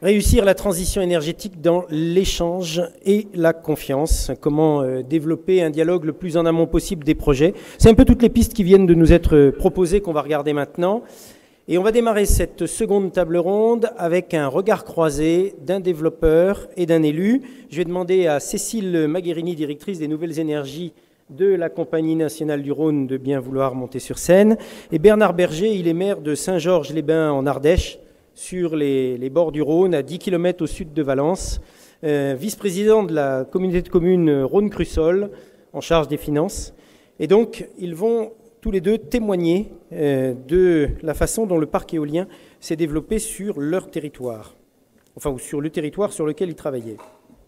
Réussir la transition énergétique dans l'échange et la confiance. Comment développer un dialogue le plus en amont possible des projets. C'est un peu toutes les pistes qui viennent de nous être proposées qu'on va regarder maintenant. Et on va démarrer cette seconde table ronde avec un regard croisé d'un développeur et d'un élu. Je vais demander à Cécile Magherini, directrice des Nouvelles Énergies de la Compagnie nationale du Rhône, de bien vouloir monter sur scène. Et Bernard Berger, il est maire de Saint-Georges-les-Bains en Ardèche, sur les bords du Rhône, à 10 km au sud de Valence, vice-président de la communauté de communes Rhône-Crussol, en charge des finances. Et donc, ils vont tous les deux témoigner de la façon dont le parc éolien s'est développé sur leur territoire, enfin, ou sur le territoire sur lequel ils travaillaient.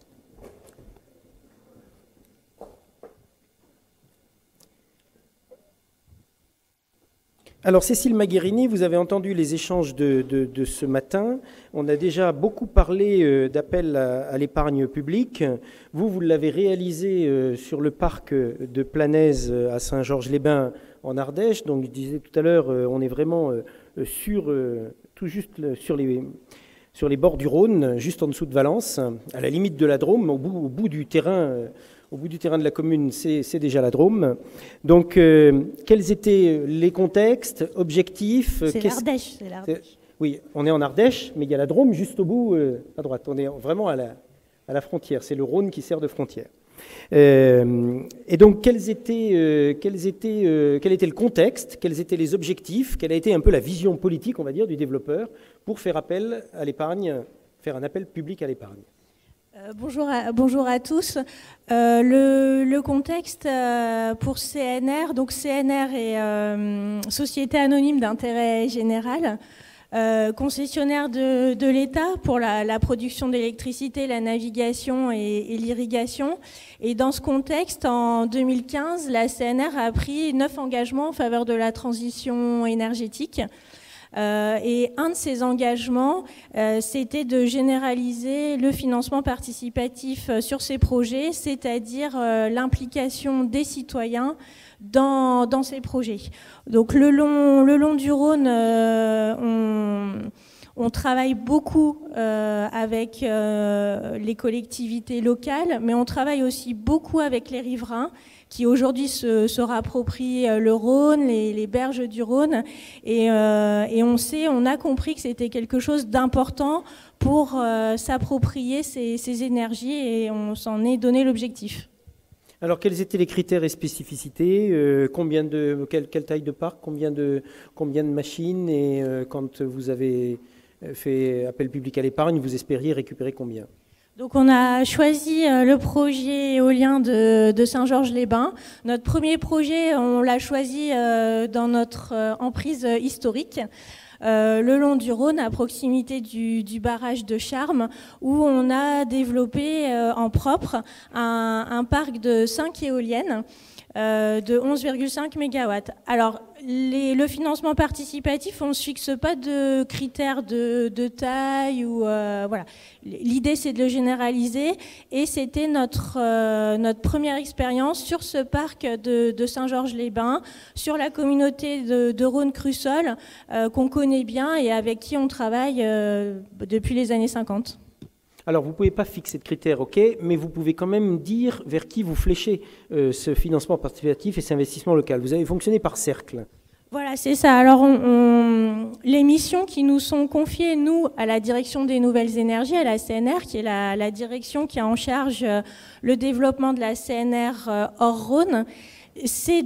Alors, Cécile Magherini, vous avez entendu les échanges de ce matin. On a déjà beaucoup parlé d'appel à l'épargne publique. Vous l'avez réalisé sur le parc de Planaise à Saint-Georges-les-Bains en Ardèche. Donc, je disais tout à l'heure, on est vraiment tout juste sur les bords du Rhône, juste en dessous de Valence, à la limite de la Drôme, au bout du terrain. Au bout du terrain de la commune, c'est déjà la Drôme. Donc, quels étaient les contextes, objectifs? C'est l'Ardèche. Oui, on est en Ardèche, mais il y a la Drôme juste au bout, à droite. On est vraiment à la frontière. C'est le Rhône qui sert de frontière. Et donc, quel était le contexte? Quels étaient les objectifs? Quelle a été un peu la vision politique, on va dire, du développeur pour faire appel à l'épargne, faire un appel public à l'épargne? Bonjour à tous. Le contexte pour CNR, donc CNR est Société anonyme d'intérêt général, concessionnaire de l'État pour la production d'électricité, la navigation et l'irrigation. Et dans ce contexte, en 2015, la CNR a pris 9 engagements en faveur de la transition énergétique. Et un de ces engagements, c'était de généraliser le financement participatif sur ces projets, c'est-à-dire l'implication des citoyens dans ces projets. Donc le long du Rhône, on travaille beaucoup avec les collectivités locales, mais on travaille aussi beaucoup avec les riverains qui aujourd'hui se rapproprient le Rhône, les berges du Rhône. Et on a compris que c'était quelque chose d'important pour s'approprier ces énergies et on s'en est donné l'objectif. Alors, quels étaient les critères et spécificités? Quelle taille de parc? Combien de machines? Et quand vous avez fait appel public à l'épargne, vous espériez récupérer combien? Donc on a choisi le projet éolien de Saint-Georges-les-Bains. Notre premier projet, on l'a choisi dans notre emprise historique, le long du Rhône, à proximité du barrage de Charmes, où on a développé en propre un parc de 5 éoliennes de 11,5 MW. Alors, le financement participatif, on ne se fixe pas de critères de taille ou voilà. L'idée, c'est de le généraliser et c'était notre première expérience sur ce parc de Saint-Georges-les-Bains, sur la communauté de Rhône-Crussol qu'on connaît bien et avec qui on travaille depuis les années 50. Alors, vous ne pouvez pas fixer de critères, ok, mais vous pouvez quand même dire vers qui vous fléchez ce financement participatif et cet investissement local. Vous avez fonctionné par cercle. Voilà, c'est ça. Alors, les missions qui nous sont confiées, nous, à la direction des nouvelles énergies, à la CNR, qui est la direction qui a en charge le développement de la CNR hors Rhône, c'est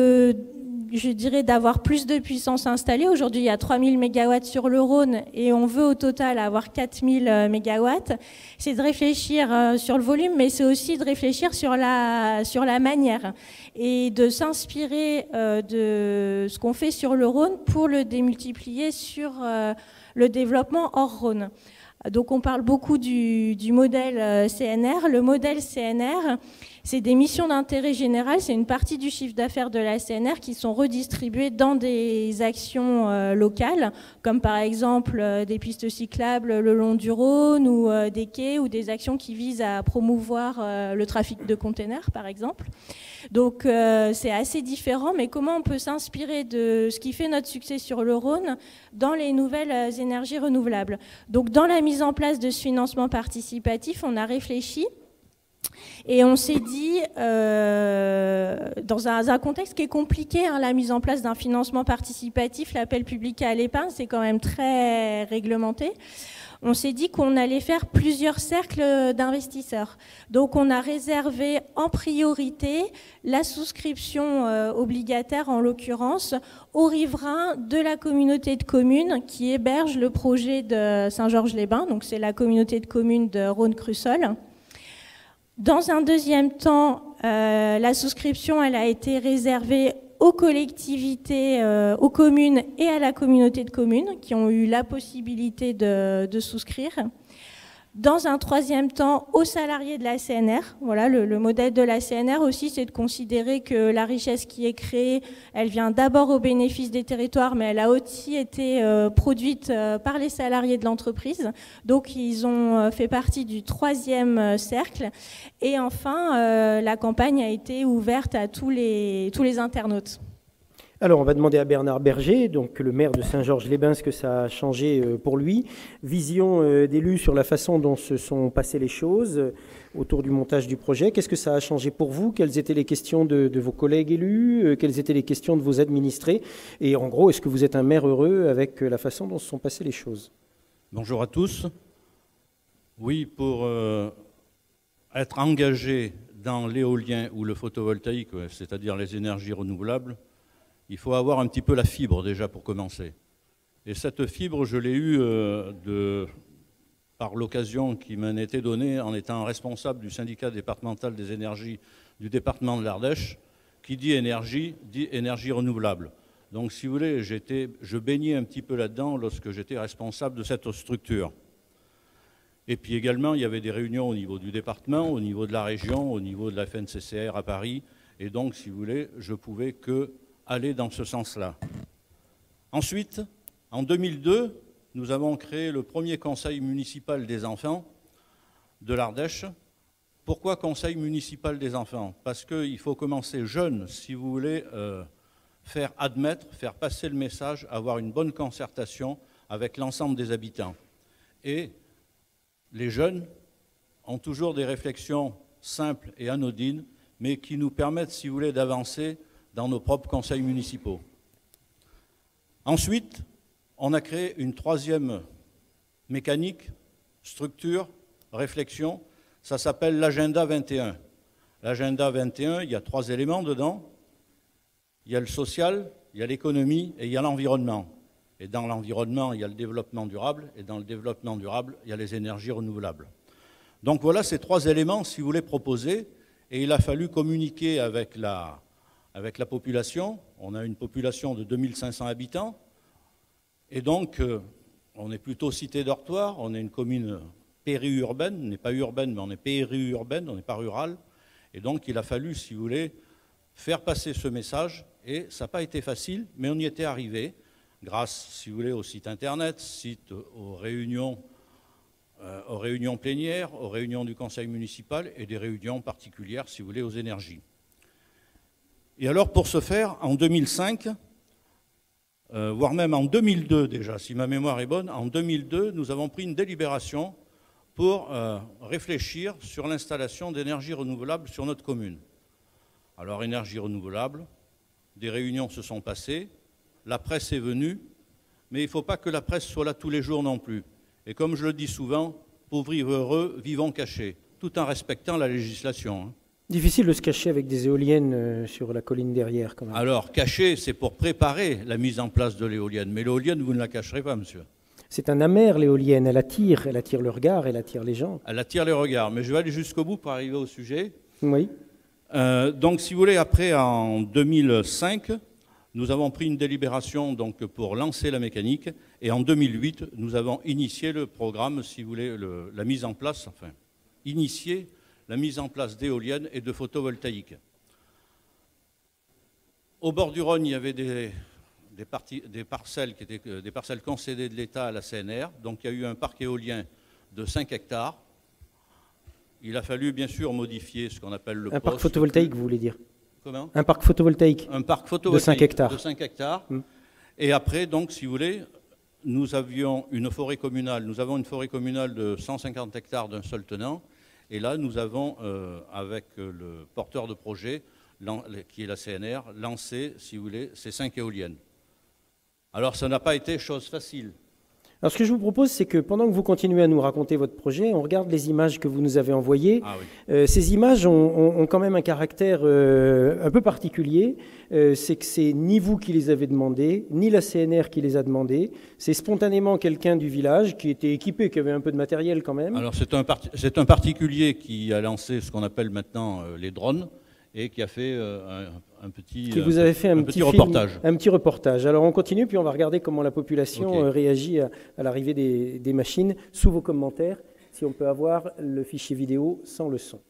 je dirais d'avoir plus de puissance installée. Aujourd'hui, il y a 3000 MW sur le Rhône et on veut au total avoir 4000 MW. C'est de réfléchir sur le volume, mais c'est aussi de réfléchir sur la manière et de s'inspirer de ce qu'on fait sur le Rhône pour le démultiplier sur le développement hors Rhône. Donc on parle beaucoup du modèle CNR. Le modèle CNR, c'est des missions d'intérêt général, c'est une partie du chiffre d'affaires de la CNR qui sont redistribuées dans des actions locales, comme par exemple des pistes cyclables le long du Rhône ou des quais ou des actions qui visent à promouvoir le trafic de containers par exemple. Donc c'est assez différent, mais comment on peut s'inspirer de ce qui fait notre succès sur le Rhône dans les nouvelles énergies renouvelables. Donc dans la mise en place de ce financement participatif, on a réfléchi et on s'est dit, dans un contexte qui est compliqué, hein, la mise en place d'un financement participatif, l'appel public à l'épargne, c'est quand même très réglementé. On s'est dit qu'on allait faire plusieurs cercles d'investisseurs. Donc on a réservé en priorité la souscription obligataire, en l'occurrence, aux riverains de la communauté de communes qui héberge le projet de Saint-Georges-les-Bains. Donc c'est la communauté de communes de Rhône-Crussol. Dans un deuxième temps, la souscription elle a été réservée aux collectivités, aux communes et à la communauté de communes qui ont eu la possibilité de souscrire. Dans un troisième temps, aux salariés de la CNR. Voilà, le modèle de la CNR aussi, c'est de considérer que la richesse qui est créée, elle vient d'abord au bénéfice des territoires, mais elle a aussi été produite par les salariés de l'entreprise. Donc, ils ont fait partie du troisième cercle. Et enfin, la campagne a été ouverte à tous les internautes. Alors, on va demander à Bernard Berger, donc le maire de Saint-Georges-les-Bains, ce que ça a changé pour lui. Vision d'élu sur la façon dont se sont passées les choses autour du montage du projet. Qu'est-ce que ça a changé pour vous? Quelles étaient les questions de vos collègues élus? Quelles étaient les questions de vos administrés? Et en gros, est-ce que vous êtes un maire heureux avec la façon dont se sont passées les choses? Bonjour à tous. Oui, pour être engagé dans l'éolien ou le photovoltaïque, c'est-à-dire les énergies renouvelables, il faut avoir un petit peu la fibre déjà pour commencer. Et cette fibre, je l'ai eue par l'occasion qui m'en était donnée en étant responsable du syndicat départemental des énergies du département de l'Ardèche. Qui dit énergie renouvelable. Donc si vous voulez, je baignais un petit peu là-dedans lorsque j'étais responsable de cette structure. Et puis également, il y avait des réunions au niveau du département, au niveau de la région, au niveau de la FNCCR à Paris. Et donc, si vous voulez, je pouvais que aller dans ce sens-là. Ensuite, en 2002, nous avons créé le premier conseil municipal des enfants de l'Ardèche. Pourquoi conseil municipal des enfants? Parce qu'il faut commencer jeune, si vous voulez faire admettre, faire passer le message, avoir une bonne concertation avec l'ensemble des habitants. Et les jeunes ont toujours des réflexions simples et anodines, mais qui nous permettent, si vous voulez, d'avancer dans nos propres conseils municipaux. Ensuite, on a créé une troisième mécanique, structure, réflexion. Ça s'appelle l'agenda 21. L'agenda 21, il y a 3 éléments dedans. Il y a le social, il y a l'économie et il y a l'environnement. Et dans l'environnement, il y a le développement durable. Et dans le développement durable, il y a les énergies renouvelables. Donc voilà ces 3 éléments, si vous voulez, proposés. Et il a fallu communiquer avec la population. On a une population de 2500 habitants. Et donc, on est plutôt cité-dortoir. On est une commune périurbaine. On n'est pas urbaine, mais on est périurbaine. On n'est pas rural. Et donc, il a fallu, si vous voulez, faire passer ce message. Et ça n'a pas été facile, mais on y était arrivé grâce, si vous voulez, au site Internet, aux réunions plénières, aux réunions du conseil municipal et des réunions particulières, si vous voulez, aux énergies. Et alors, pour ce faire, en 2005, voire même en 2002 déjà, si ma mémoire est bonne, en 2002, nous avons pris une délibération pour réfléchir sur l'installation d'énergie renouvelable sur notre commune. Alors, énergie renouvelable, des réunions se sont passées, la presse est venue, mais il ne faut pas que la presse soit là tous les jours non plus. Et comme je le dis souvent, pauvres vivent heureux, vivons cachés, tout en respectant la législation. Hein. Difficile de se cacher avec des éoliennes sur la colline derrière, quand même. Alors, cacher, c'est pour préparer la mise en place de l'éolienne. Mais l'éolienne, vous ne la cacherez pas, monsieur. C'est un amer, l'éolienne. Elle attire le regard, elle attire les gens. Elle attire les regards. Mais je vais aller jusqu'au bout pour arriver au sujet. Oui. Donc, si vous voulez, après, en 2005, nous avons pris une délibération donc, pour lancer la mécanique. Et en 2008, nous avons initié le programme, si vous voulez, la mise en place, enfin, initié la mise en place d'éoliennes et de photovoltaïques. Au bord du Rhône, il y avait des parcelles qui étaient des parcelles concédées de l'État à la CNR. Donc il y a eu un parc éolien de 5 hectares. Il a fallu bien sûr modifier ce qu'on appelle le poste. Un parc photovoltaïque, vous voulez dire? Comment? Un parc photovoltaïque. Un parc photovoltaïque de 5 hectares. De 5 hectares. Et après, donc, si vous voulez, nous avions une forêt communale. Nous avons une forêt communale de 150 hectares d'un seul tenant. Et là, nous avons, avec le porteur de projet, qui est la CNR, lancé, si vous voulez, ces 5 éoliennes. Alors, ça n'a pas été chose facile. Alors, ce que je vous propose, c'est que pendant que vous continuez à nous raconter votre projet, on regarde les images que vous nous avez envoyées. Ah oui. Ces images ont quand même un caractère un peu particulier. C'est que c'est ni vous qui les avez demandées, ni la CNR qui les a demandées. C'est spontanément quelqu'un du village qui était équipé, qui avait un peu de matériel quand même. Alors, c'est un particulier qui a lancé ce qu'on appelle maintenant les drones et qui a fait un petit reportage. Un petit reportage. Alors on continue, puis on va regarder comment la population réagit à l'arrivée des machines. Sous vos commentaires, si on peut avoir le fichier vidéo sans le son.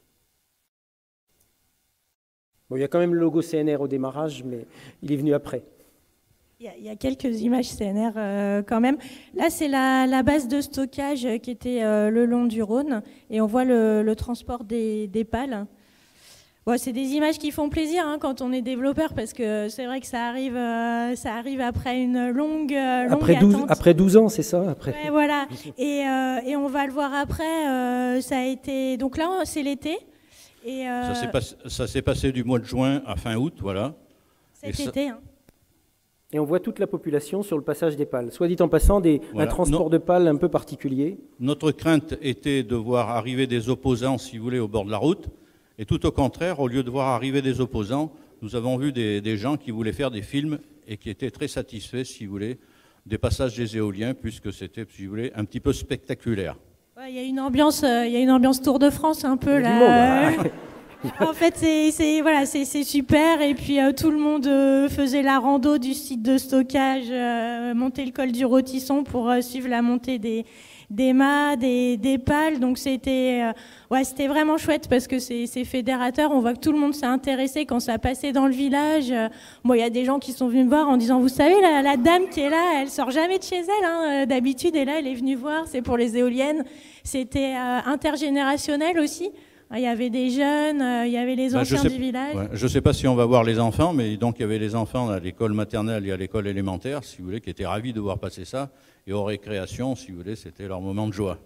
Bon, il y a quand même le logo CNR au démarrage, mais il est venu après. Il y a quelques images CNR quand même. Là, c'est la base de stockage qui était le long du Rhône, et on voit le transport des pales. Bon, c'est des images qui font plaisir quand on est développeur, parce que c'est vrai que ça arrive après une longue attente. Après 12 ans, c'est ça après. Ouais, voilà. Et on va le voir après. Ça a été. Donc là, c'est l'été. Et ça s'est passé du mois de juin à fin août, voilà. Cet été. Et on voit toute la population sur le passage des pales. Soit dit en passant, un transport de pales un peu particulier. Notre crainte était de voir arriver des opposants, si vous voulez, au bord de la route. Et tout au contraire, au lieu de voir arriver des opposants, nous avons vu des gens qui voulaient faire des films et qui étaient très satisfaits, si vous voulez, des passages des éoliens, puisque c'était, si vous voulez, un petit peu spectaculaire. Il y a une ambiance Tour de France un peu là. En fait, c'est super. Et puis tout le monde faisait la rando du site de stockage, monter le col du Rôtisson pour suivre la montée des mâts, des pales. Donc c'était vraiment chouette parce que c'est fédérateur. On voit que tout le monde s'est intéressé quand ça passait dans le village. Bon, il y a des gens qui sont venus me voir en disant, vous savez, la dame qui est là, elle sort jamais de chez elle d'habitude, et là elle est venue voir, c'est pour les éoliennes. C'était intergénérationnel aussi. Il y avait des jeunes, il y avait les anciens du village. Ouais, je ne sais pas si on va voir les enfants, mais donc il y avait les enfants à l'école maternelle et à l'école élémentaire, si vous voulez, qui étaient ravis de voir passer ça. Et aux récréations, si vous voulez, c'était leur moment de joie.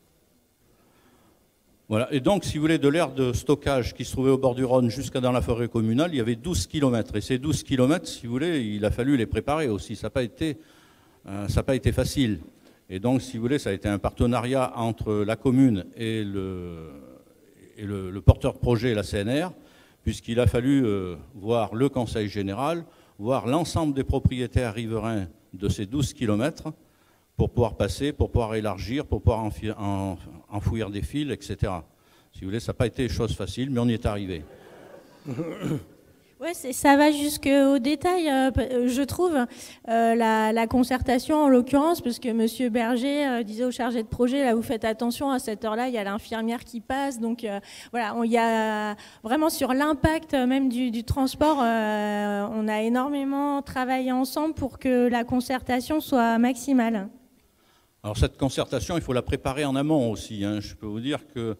Voilà. Et donc, si vous voulez, de l'aire de stockage qui se trouvait au bord du Rhône jusqu'à dans la forêt communale, il y avait 12 km. Et ces 12 km, si vous voulez, il a fallu les préparer aussi. Ça n'a pas été facile. Et donc, si vous voulez, ça a été un partenariat entre la commune et le porteur de projet et la CNR, puisqu'il a fallu voir le conseil général, voir l'ensemble des propriétaires riverains de ces 12 km pour pouvoir passer, pour pouvoir élargir, pour pouvoir enfouir des fils, etc. Si vous voulez, ça n'a pas été chose facile, mais on y est arrivé. Ouais, ça va jusqu'au détail, je trouve, la concertation en l'occurrence, parce que M. Berger disait aux chargés de projet, là, vous faites attention, à cette heure-là, il y a l'infirmière qui passe, donc voilà, il y a vraiment sur l'impact même du transport, on a énormément travaillé ensemble pour que la concertation soit maximale. Alors cette concertation, il faut la préparer en amont aussi. Je peux vous dire que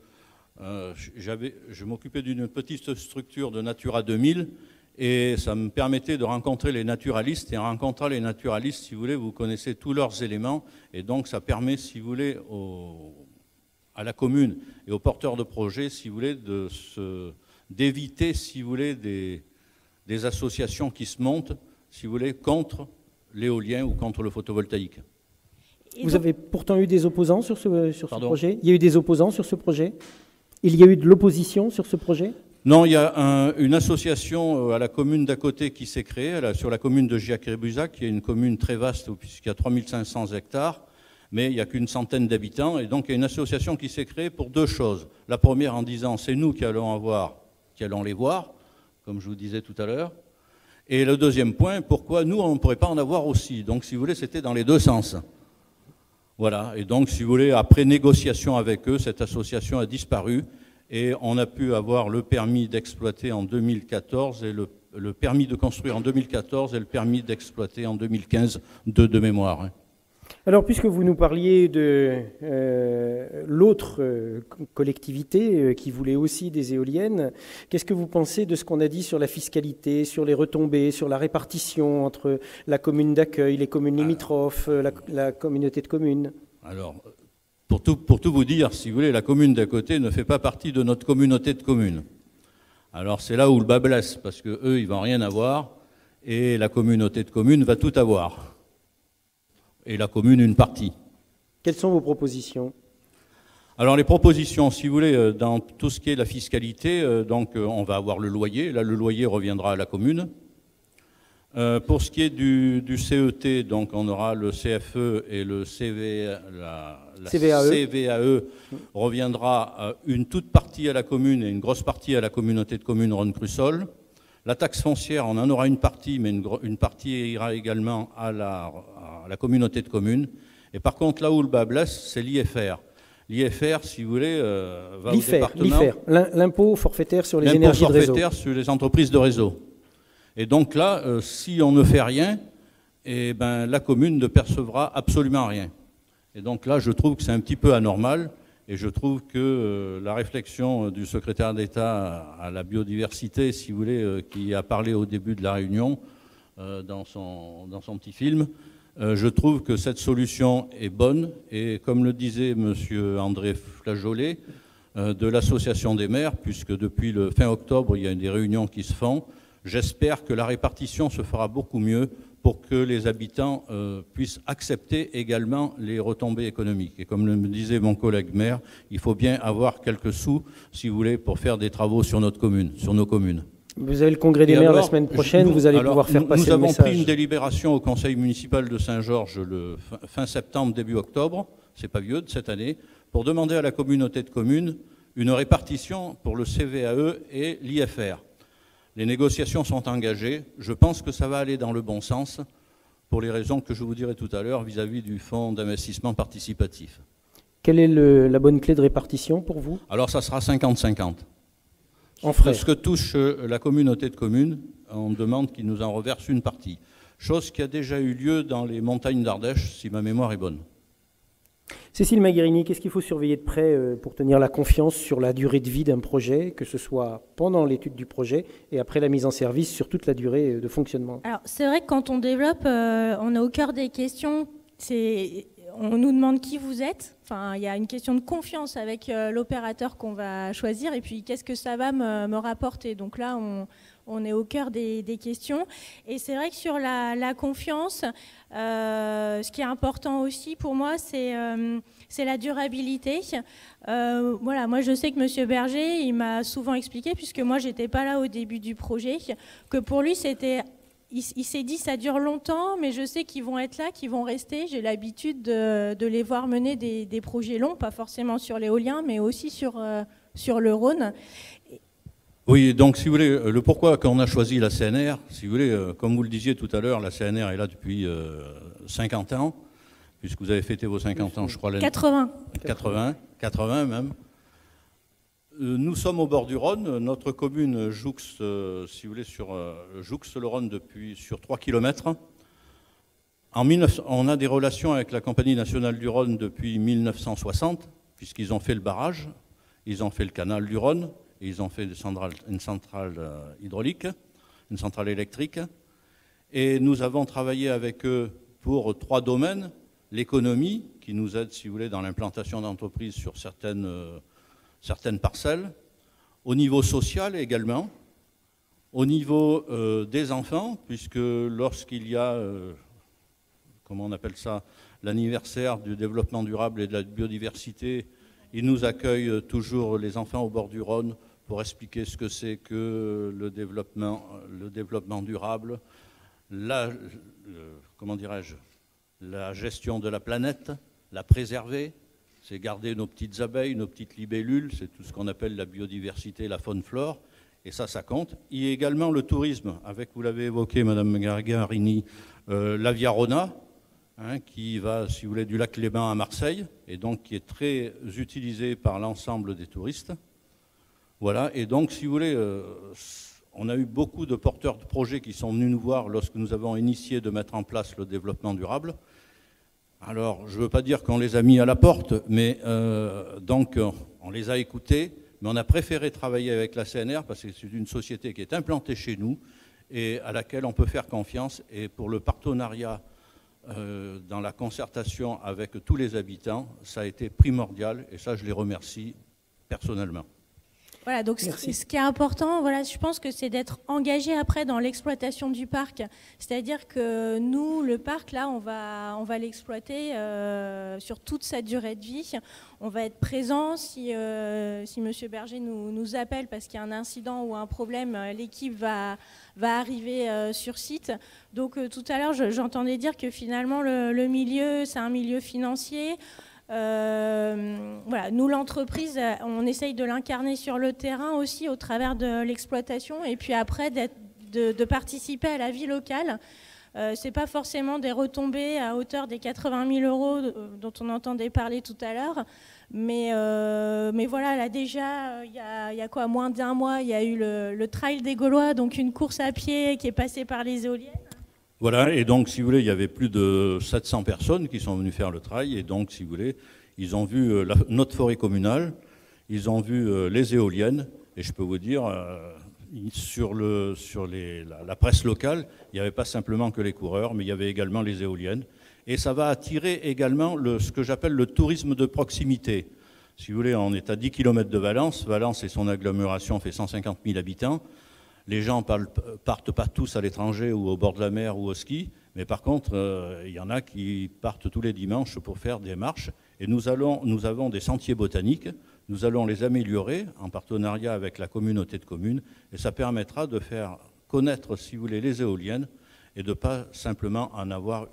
je m'occupais d'une petite structure de Natura 2000 et ça me permettait de rencontrer les naturalistes. Et en rencontrant les naturalistes, si vous voulez, vous connaissez tous leurs éléments. Et donc ça permet, si vous voulez, à la commune et aux porteurs de projets, si vous voulez, d'éviter, si vous voulez, des associations qui se montent, si vous voulez, contre l'éolien ou contre le photovoltaïque. Vous avez pourtant eu des opposants sur ce projet ? Il y a eu des opposants sur ce projet ? Il y a eu de l'opposition sur ce projet ? Non, il y a une association à la commune d'à côté qui s'est créée, sur la commune de Giac-Rébuzat, qui est une commune très vaste puisqu'il y a 3500 hectares, mais il n'y a qu'une centaine d'habitants. Et donc il y a une association qui s'est créée pour deux choses. La première en disant, c'est nous qui allons les voir, comme je vous disais tout à l'heure. Et le deuxième point, pourquoi nous, on ne pourrait pas en avoir aussi. Donc si vous voulez, c'était dans les deux sens. Voilà, et donc, si vous voulez, après négociation avec eux, cette association a disparu et on a pu avoir le permis d'exploiter en 2014 et le permis de construire en 2014 et le permis d'exploiter en 2015 de mémoire. Alors, puisque vous nous parliez l'autre collectivité qui voulait aussi des éoliennes. Qu'est-ce que vous pensez de ce qu'on a dit sur la fiscalité, sur les retombées, sur la répartition entre la commune d'accueil, les communes limitrophes, la communauté de communes? Alors, pour tout vous dire, si vous voulez, la commune d'à côté ne fait pas partie de notre communauté de communes. Alors c'est là où le bas blesse, parce qu'eux, ils ne vont rien avoir, et la communauté de communes va tout avoir. Et la commune, une partie. Quelles sont vos propositions? Alors les propositions, si vous voulez, dans tout ce qui est la fiscalité, on va avoir le loyer. Là, le loyer reviendra à la commune. Pour ce qui est du CET, donc on aura le CFE et le CVAE reviendra une toute partie à la commune et une grosse partie à la communauté de communes Rhône-Crussol. La taxe foncière, on en aura une partie, mais une partie ira également à la communauté de communes. Et par contre, là où le bas blesse, c'est l'IFR. L'IFR, si vous voulez, va au département. L'IFR, l'impôt forfaitaire sur les énergies de réseau. L'impôt forfaitaire sur les entreprises de réseau. Et donc là, si on ne fait rien, eh ben, la commune ne percevra absolument rien. Et donc là, je trouve que c'est un petit peu anormal, et je trouve que la réflexion du secrétaire d'État à la biodiversité, si vous voulez, qui a parlé au début de la réunion dans son petit film, je trouve que cette solution est bonne, et comme le disait M. André Flageolet, de l'association des maires, puisque depuis le fin octobre, il y a des réunions qui se font, j'espère que la répartition se fera beaucoup mieux pour que les habitants puissent accepter également les retombées économiques. Et comme le disait mon collègue maire, il faut bien avoir quelques sous, si vous voulez, pour faire des travaux sur notre commune, sur nos communes. Vous avez le congrès des maires la semaine prochaine, vous allez pouvoir faire passer le message. Nous avons pris une délibération au conseil municipal de Saint-Georges le fin septembre, début octobre, c'est pas vieux de cette année, pour demander à la communauté de communes une répartition pour le CVAE et l'IFR. Les négociations sont engagées. Je pense que ça va aller dans le bon sens pour les raisons que je vous dirai tout à l'heure vis-à-vis du fonds d'investissement participatif. Quelle est la bonne clé de répartition pour vous? Alors ça sera 50-50. En frais. Ce que touche la communauté de communes, on demande qu'ils nous en reversent une partie. Chose qui a déjà eu lieu dans les montagnes d'Ardèche, si ma mémoire est bonne. Cécile Magherini, qu'est-ce qu'il faut surveiller de près pour tenir la confiance sur la durée de vie d'un projet, que ce soit pendant l'étude du projet et après la mise en service sur toute la durée de fonctionnement? Alors c'est vrai que quand on développe, on est au cœur des questions, on nous demande qui vous êtes. Enfin, il y a une question de confiance avec l'opérateur qu'on va choisir et puis qu'est-ce que ça va me rapporter. Donc là, on est au cœur des questions. Et c'est vrai que sur la confiance, ce qui est important aussi pour moi, c'est la durabilité. Voilà, moi je sais que M. Berger, il m'a souvent expliqué, puisque moi j'étais pas là au début du projet, que pour lui c'était... Il s'est dit ça dure longtemps, mais je sais qu'ils vont être là, qu'ils vont rester. J'ai l'habitude de les voir mener des projets longs, pas forcément sur l'éolien, mais aussi sur le Rhône. Oui, donc si vous voulez, le pourquoi quand on a choisi la CNR, si vous voulez, comme vous le disiez tout à l'heure, la CNR est là depuis 50 ans, puisque vous avez fêté vos 50 ans, je crois. 80 même. Nous sommes au bord du Rhône. Notre commune jouxte, si vous voulez, jouxte le Rhône sur 3 km. On a des relations avec la Compagnie nationale du Rhône depuis 1960, puisqu'ils ont fait le barrage, ils ont fait le canal du Rhône, et ils ont fait une centrale hydraulique, une centrale électrique. Et nous avons travaillé avec eux pour 3 domaines. L'économie, qui nous aide, si vous voulez, dans l'implantation d'entreprises sur certaines parcelles, au niveau social également, au niveau des enfants, puisque lorsqu'il y a, comment on appelle ça, l'anniversaire du développement durable et de la biodiversité, ils nous accueillent toujours les enfants au bord du Rhône pour expliquer ce que c'est que le développement durable, comment dirais-je, la gestion de la planète, la préserver. C'est garder nos petites abeilles, nos petites libellules, c'est tout ce qu'on appelle la biodiversité, la faune-flore, et ça compte. Il y a également le tourisme, avec, vous l'avez évoqué, Madame Gargarini, la Via Rhôna, qui va, si vous voulez, du lac Léman à Marseille, et donc qui est très utilisé par l'ensemble des touristes. Voilà, et donc, si vous voulez, on a eu beaucoup de porteurs de projets qui sont venus nous voir lorsque nous avons initié de mettre en place le développement durable. Alors, je ne veux pas dire qu'on les a mis à la porte, mais donc on les a écoutés, mais on a préféré travailler avec la CNR parce que c'est une société qui est implantée chez nous et à laquelle on peut faire confiance. Et pour le partenariat dans la concertation avec tous les habitants, ça a été primordial et ça, je les remercie personnellement. Voilà, donc ce qui est important, voilà, je pense que c'est d'être engagé après dans l'exploitation du parc. C'est-à-dire que nous, le parc, là, on va l'exploiter sur toute sa durée de vie. On va être présent si M. Berger nous appelle parce qu'il y a un incident ou un problème, l'équipe va arriver sur site. Donc tout à l'heure, j'entendais dire que finalement, le milieu, c'est un milieu financier. Voilà, nous l'entreprise, on essaye de l'incarner sur le terrain aussi au travers de l'exploitation et puis après de participer à la vie locale. C'est pas forcément des retombées à hauteur des 80 000 euros dont on entendait parler tout à l'heure, mais voilà, là déjà il y a quoi, moins d'un mois, il y a eu le Trail des Gaulois, donc une course à pied qui est passée par les éoliennes. Voilà, et donc, si vous voulez, il y avait plus de 700 personnes qui sont venues faire le trail, et donc, si vous voulez, ils ont vu notre forêt communale, ils ont vu les éoliennes, et je peux vous dire, sur la presse locale, il n'y avait pas simplement que les coureurs, mais il y avait également les éoliennes, et ça va attirer également ce que j'appelle le tourisme de proximité. Si vous voulez, on est à 10 km de Valence, Valence et son agglomération fait 150 000 habitants. Les gens partent pas tous à l'étranger ou au bord de la mer ou au ski, mais par contre, il y en a qui partent tous les dimanches pour faire des marches. Et nous avons des sentiers botaniques, nous allons les améliorer en partenariat avec la communauté de communes, et ça permettra de faire connaître, si vous voulez, les éoliennes, et de ne pas simplement en avoir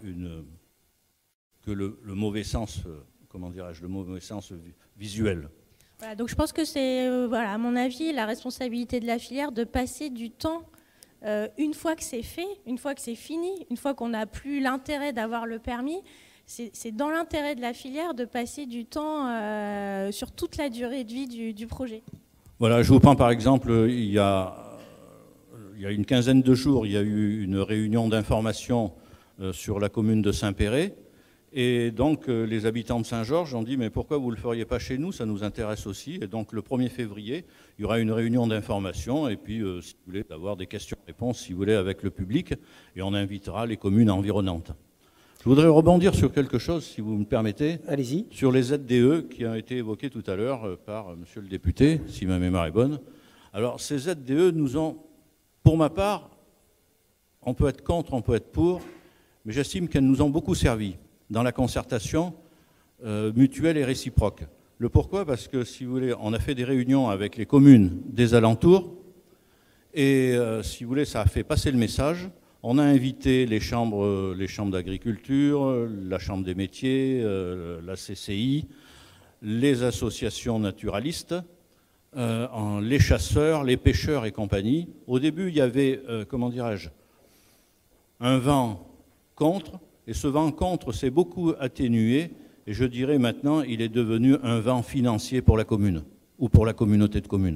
que le mauvais sens, comment dirais-je, le mauvais sens visuel. Voilà, donc je pense que c'est, voilà, à mon avis, la responsabilité de la filière de passer du temps, une fois que c'est fait, une fois que c'est fini, une fois qu'on n'a plus l'intérêt d'avoir le permis, c'est dans l'intérêt de la filière de passer du temps sur toute la durée de vie du projet. Voilà, je vous prends par exemple, il y a une quinzaine de jours, il y a eu une réunion d'information sur la commune de Saint-Péret. Et donc, les habitants de Saint-Georges ont dit « Mais pourquoi vous ne le feriez pas chez nous? Ça nous intéresse aussi. » Et donc, le 1er février, il y aura une réunion d'information. Et puis, si vous voulez, avoir des questions-réponses, si vous voulez, avec le public. Et on invitera les communes environnantes. Je voudrais rebondir sur quelque chose, si vous me permettez. Allez-y. Sur les ZDE qui ont été évoquées tout à l'heure par monsieur le député, si ma mémoire est bonne. Alors, ces ZDE nous ont, pour ma part, on peut être contre, on peut être pour, mais j'estime qu'elles nous ont beaucoup servi dans la concertation mutuelle et réciproque. Le pourquoi? Parce que, si vous voulez, on a fait des réunions avec les communes des alentours et, si vous voulez, ça a fait passer le message. On a invité les chambres d'agriculture, la chambre des métiers, la CCI, les associations naturalistes, les chasseurs, les pêcheurs et compagnie. Au début, il y avait, comment dirais-je, un vent contre. Et ce vent contre s'est beaucoup atténué, et je dirais maintenant, il est devenu un vent financier pour la commune, ou pour la communauté de communes.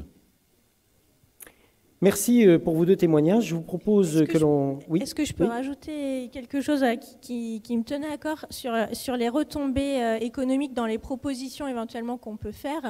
Merci pour vos deux témoignages. Je vous propose que l'on... Oui. Est-ce que je peux rajouter quelque chose qui me tenait à cœur sur les retombées économiques dans les propositions éventuellement qu'on peut faire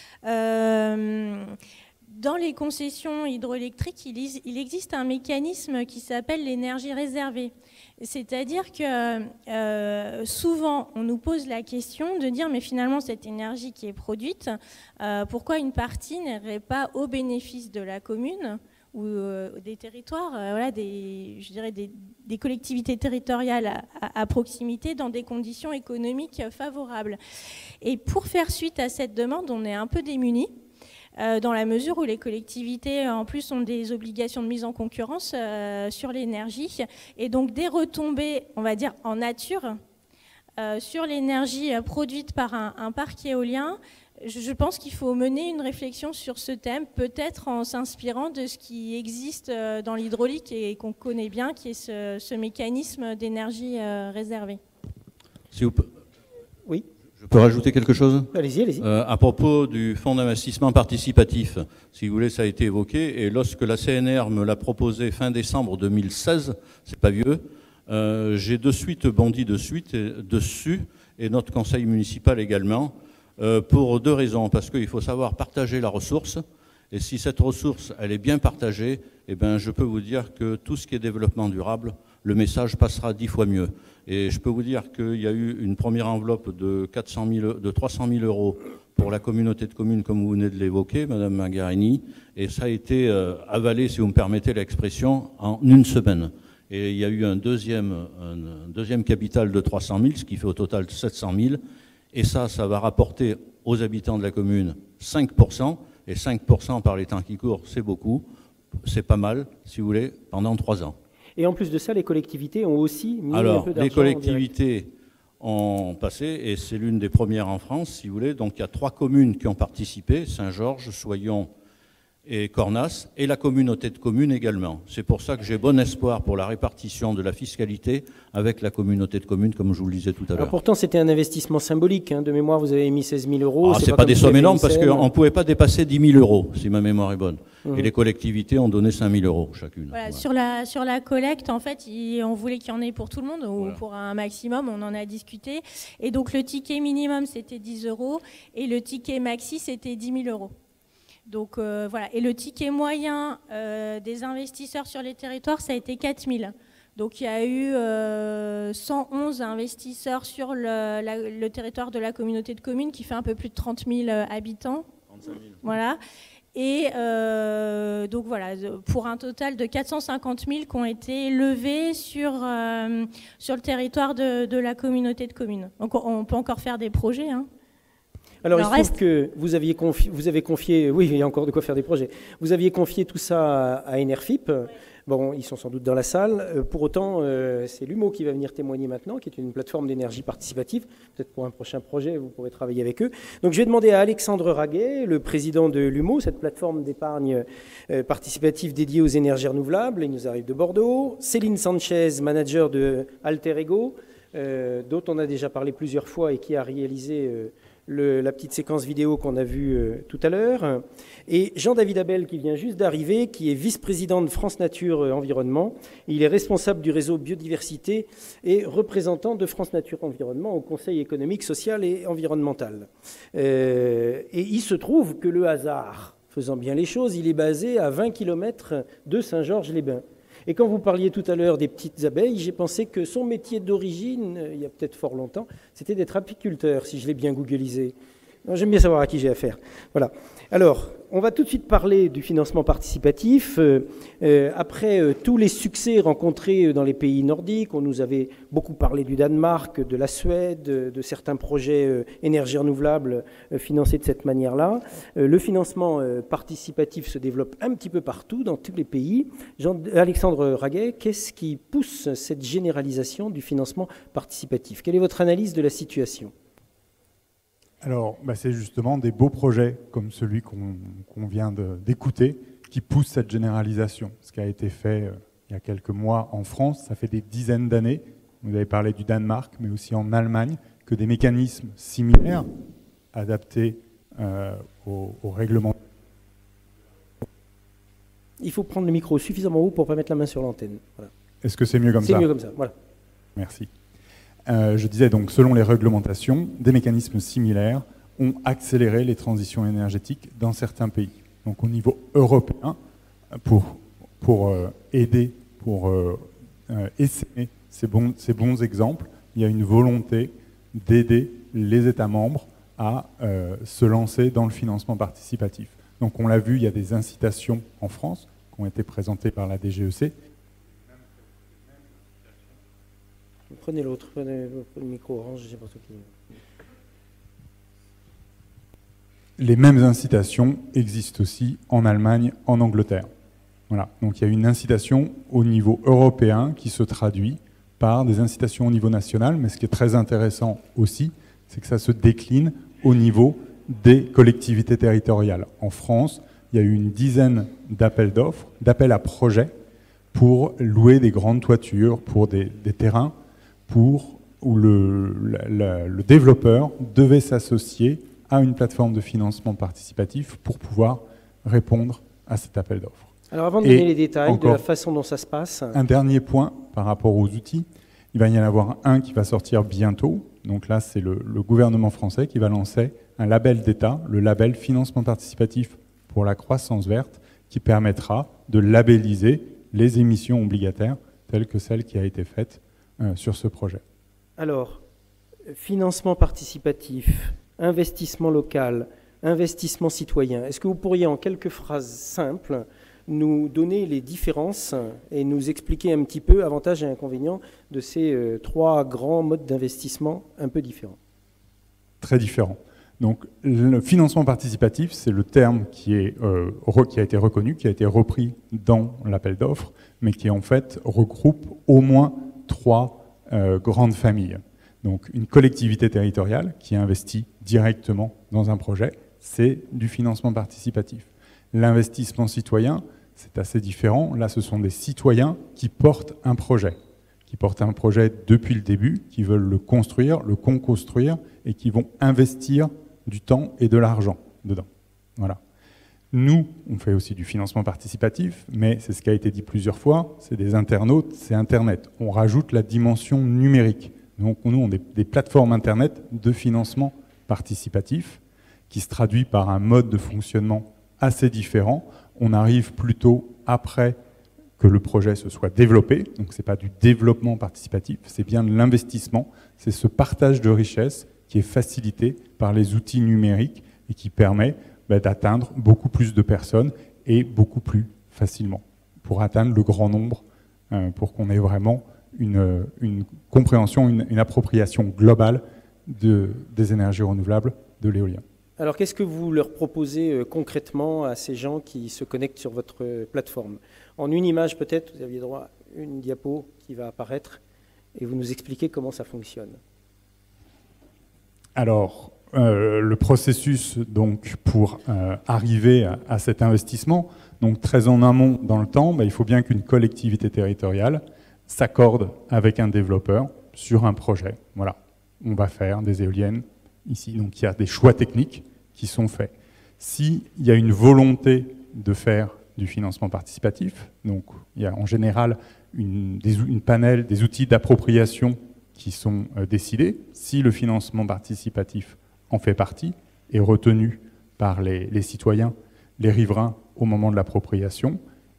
dans les concessions hydroélectriques, il existe un mécanisme qui s'appelle l'énergie réservée. C'est-à-dire que souvent, on nous pose la question de dire mais finalement, cette énergie qui est produite, pourquoi une partie n'irait pas au bénéfice de la commune ou des territoires, voilà, je dirais des collectivités territoriales à proximité dans des conditions économiques favorables. Et pour faire suite à cette demande, on est un peu démunis. Dans la mesure où les collectivités, en plus, ont des obligations de mise en concurrence sur l'énergie, et donc des retombées, on va dire, en nature, sur l'énergie produite par un parc éolien. Je pense qu'il faut mener une réflexion sur ce thème, peut-être en s'inspirant de ce qui existe dans l'hydraulique et qu'on connaît bien, qui est ce mécanisme d'énergie réservée. Si vous... Oui. Je peux rajouter quelque chose? Allez-y, allez-y. À propos du fonds d'investissement participatif, si vous voulez, ça a été évoqué, et lorsque la CNR me l'a proposé fin décembre 2016, c'est pas vieux, J'ai de suite bondi dessus, et notre conseil municipal également, pour deux raisons. Parce qu'il faut savoir partager la ressource, et si cette ressource elle est bien partagée, eh ben, je peux vous dire que tout ce qui est développement durable, le message passera 10 fois mieux. Et je peux vous dire qu'il y a eu une première enveloppe de 300 000 euros pour la communauté de communes, comme vous venez de l'évoquer, Madame Magarini, et ça a été avalé, si vous me permettez l'expression, en une semaine. Et il y a eu un deuxième capital de 300 000, ce qui fait au total 700 000, et ça va rapporter aux habitants de la commune 5%, et 5% par les temps qui courent, c'est beaucoup, c'est pas mal, si vous voulez, pendant 3 ans. Et en plus de ça, les collectivités ont aussi mis un peu d'argent. Les collectivités ont passé, et c'est l'une des premières en France, si vous voulez. Donc il y a 3 communes qui ont participé, Saint-Georges, Soyons et Cornas, et la communauté de communes également. C'est pour ça que j'ai bon espoir pour la répartition de la fiscalité avec la communauté de communes, comme je vous le disais tout à l'heure. Pourtant, c'était un investissement symbolique. De mémoire, vous avez mis 16 000 euros. C'est pas des sommes énormes parce qu'on ne pouvait pas dépasser 10 000 euros, si ma mémoire est bonne. Et les collectivités ont donné 5 000 euros chacune. Voilà, sur la collecte, en fait, on voulait qu'il y en ait pour tout le monde, ou pour un maximum, on en a discuté. Et donc, le ticket minimum, c'était 10 euros, et le ticket maxi, c'était 10 000 euros. Donc voilà, et le ticket moyen des investisseurs sur les territoires, ça a été 4 000. Donc il y a eu 111 investisseurs sur le territoire de la communauté de communes, qui fait un peu plus de 30 000 habitants. 35 000. Voilà. Et donc voilà, pour un total de 450 000 qui ont été levés sur le territoire de la communauté de communes. Donc on peut encore faire des projets, hein. Alors, il se trouve que vous avez confié, oui, il y a encore de quoi faire des projets. Vous aviez confié tout ça à Enerfip. Oui. Bon, ils sont sans doute dans la salle. Pour autant, c'est l'UMO qui va venir témoigner maintenant, qui est une plateforme d'énergie participative. Peut-être pour un prochain projet, vous pourrez travailler avec eux. Donc, je vais demander à Alexandre Raguet, le président de l'UMO, cette plateforme d'épargne participative dédiée aux énergies renouvelables. Il nous arrive de Bordeaux. Céline Sanchez, manager de Alter Ego, dont on a déjà parlé plusieurs fois et qui a réalisé la petite séquence vidéo qu'on a vue tout à l'heure, et Jean-David Abel qui vient juste d'arriver, qui est vice-président de France Nature Environnement. Il est responsable du réseau biodiversité et représentant de France Nature Environnement au Conseil économique, social et environnemental. Et il se trouve que le hasard, faisant bien les choses, il est basé à 20 km de Saint-Georges-les-Bains. Et quand vous parliez tout à l'heure des petites abeilles, j'ai pensé que son métier d'origine, il y a peut-être fort longtemps, c'était d'être apiculteur, si je l'ai bien googlisé. J'aime bien savoir à qui j'ai affaire. Voilà. Alors, on va tout de suite parler du financement participatif. Après tous les succès rencontrés dans les pays nordiques, on nous avait beaucoup parlé du Danemark, de la Suède, de certains projets énergie renouvelable financés de cette manière-là. Le financement participatif se développe un petit peu partout, dans tous les pays. Alexandre Raguet, qu'est-ce qui pousse cette généralisation du financement participatif? Quelle est votre analyse de la situation ? Alors, c'est justement des beaux projets comme celui qu'on vient d'écouter qui poussent cette généralisation. Ce qui a été fait il y a quelques mois en France, ça fait des dizaines d'années. Vous avez parlé du Danemark, mais aussi en Allemagne, que des mécanismes similaires adaptés au règlement. Il faut prendre le micro suffisamment haut pour ne pas mettre la main sur l'antenne. Voilà. Est-ce que c'est mieux comme ça? C'est mieux comme ça, voilà. Merci. Je disais donc, selon les réglementations, des mécanismes similaires ont accéléré les transitions énergétiques dans certains pays. Donc au niveau européen, pour aider, pour essayer ces bons exemples, il y a une volonté d'aider les États membres à se lancer dans le financement participatif. Donc on l'a vu, il y a des incitations en France qui ont été présentées par la DGEC. Prenez l'autre, prenez le micro orange, je sais pas ce qui... Les mêmes incitations existent aussi en Allemagne, en Angleterre. Voilà. Donc il y a une incitation au niveau européen qui se traduit par des incitations au niveau national, mais ce qui est très intéressant aussi, c'est que ça se décline au niveau des collectivités territoriales. En France, il y a eu une dizaine d'appels d'offres, d'appels à projets pour louer des grandes toitures, pour des terrains, où le développeur devait s'associer à une plateforme de financement participatif pour pouvoir répondre à cet appel d'offres. Alors avant de donner les détails de la façon dont ça se passe... Un dernier point par rapport aux outils, Il va y en avoir un qui va sortir bientôt. Donc là, c'est le gouvernement français qui va lancer un label d'État, le label financement participatif pour la croissance verte, qui permettra de labelliser les émissions obligataires telles que celle qui a été faite sur ce projet. Alors, financement participatif, investissement local, investissement citoyen. Est-ce que vous pourriez en quelques phrases simples nous donner les différences et nous expliquer un petit peu avantages et inconvénients de ces trois grands modes d'investissement un peu différents? Très différents. Donc, le financement participatif, c'est le terme qui a été reconnu, qui a été repris dans l'appel d'offres, mais qui en fait regroupe au moins trois grandes familles. Donc, une collectivité territoriale qui investit directement dans un projet, c'est du financement participatif. L'investissement citoyen, c'est assez différent. Là, ce sont des citoyens qui portent un projet depuis le début, qui veulent le construire, le co-construire et qui vont investir du temps et de l'argent dedans. Voilà. Nous, on fait aussi du financement participatif, mais c'est ce qui a été dit plusieurs fois, c'est des internautes, c'est Internet. On rajoute la dimension numérique. Donc nous, on a des plateformes Internet de financement participatif qui se traduit par un mode de fonctionnement assez différent. On arrive plutôt après que le projet se soit développé, donc ce n'est pas du développement participatif, c'est bien de l'investissement, c'est ce partage de richesse qui est facilité par les outils numériques et qui permet d'atteindre beaucoup plus de personnes et beaucoup plus facilement, pour atteindre le grand nombre, pour qu'on ait vraiment une compréhension, une appropriation globale des énergies renouvelables, de l'éolien. Alors, qu'est-ce que vous leur proposez concrètement à ces gens qui se connectent sur votre plateforme? En une image peut-être, vous aviez droit à une diapo qui va apparaître et vous nous expliquez comment ça fonctionne. Alors, le processus donc, pour arriver à cet investissement, donc très en amont dans le temps, il faut bien qu'une collectivité territoriale s'accorde avec un développeur sur un projet. Voilà, on va faire des éoliennes ici, donc il y a des choix techniques qui sont faits. S'il y a une volonté de faire du financement participatif, donc il y a en général une panel des outils d'appropriation qui sont décidés. Si le financement participatif en fait partie, est retenu par les citoyens, les riverains au moment de l'appropriation,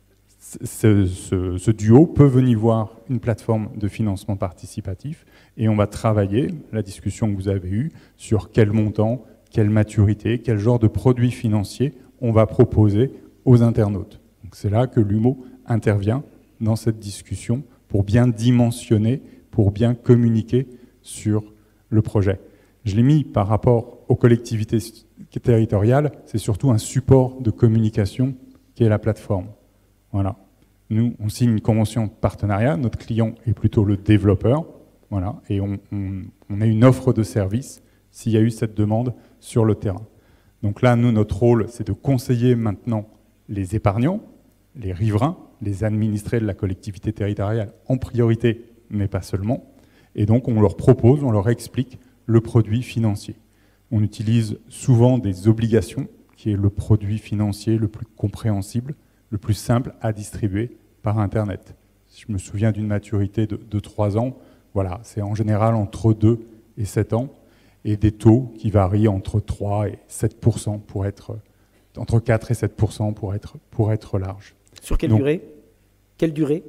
ce duo peut venir voir une plateforme de financement participatif et on va travailler, la discussion que vous avez eue, sur quel montant, quelle maturité, quel genre de produits financiers on va proposer aux internautes. C'est là que l'UMO intervient dans cette discussion pour bien dimensionner, pour bien communiquer sur le projet. Je l'ai mis par rapport aux collectivités territoriales, c'est surtout un support de communication qui est la plateforme. Voilà. Nous, on signe une convention de partenariat, notre client est plutôt le développeur, voilà, et on a une offre de service s'il y a eu cette demande sur le terrain. Donc là, nous, notre rôle, c'est de conseiller maintenant les épargnants, les riverains, les administrés de la collectivité territoriale en priorité, mais pas seulement. Et donc, on leur propose, on leur explique le produit financier. On utilise souvent des obligations, qui est le produit financier le plus compréhensible, le plus simple à distribuer par Internet. Si je me souviens d'une maturité de 3 ans, voilà, c'est en général entre 2 et 7 ans, et des taux qui varient entre 3 et 7% pour être, entre 4 et 7% pour être large. Sur quelle durée? Quelle durée?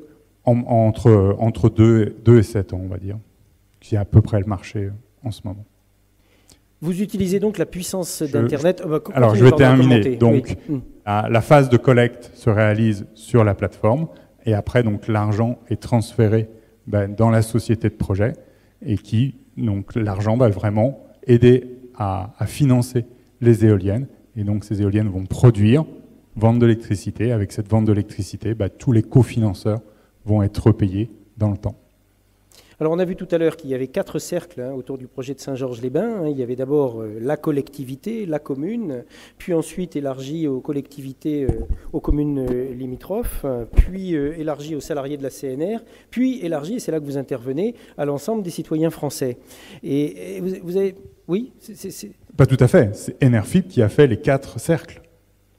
Entre 2 et 7 ans, on va dire, qui est à peu près le marché en ce moment. Vous utilisez donc la puissance d'Internet. Alors, je vais terminer. Donc, oui. La phase de collecte se réalise sur la plateforme et après, donc, l'argent est transféré dans la société de projet et donc, l'argent va vraiment aider à financer les éoliennes. Et donc, ces éoliennes vont produire, vendre de l'électricité. Avec cette vente de l'électricité, tous les cofinanceurs vont être repayés dans le temps. Alors on a vu tout à l'heure qu'il y avait 4 cercles autour du projet de Saint-Georges-les-Bains. Il y avait d'abord la collectivité, la commune, puis ensuite élargi aux collectivités, aux communes limitrophes, puis élargi aux salariés de la CNR, puis élargi, et c'est là que vous intervenez, à l'ensemble des citoyens français. Et vous avez... Oui Pas tout à fait. C'est Enerfip qui a fait les 4 cercles.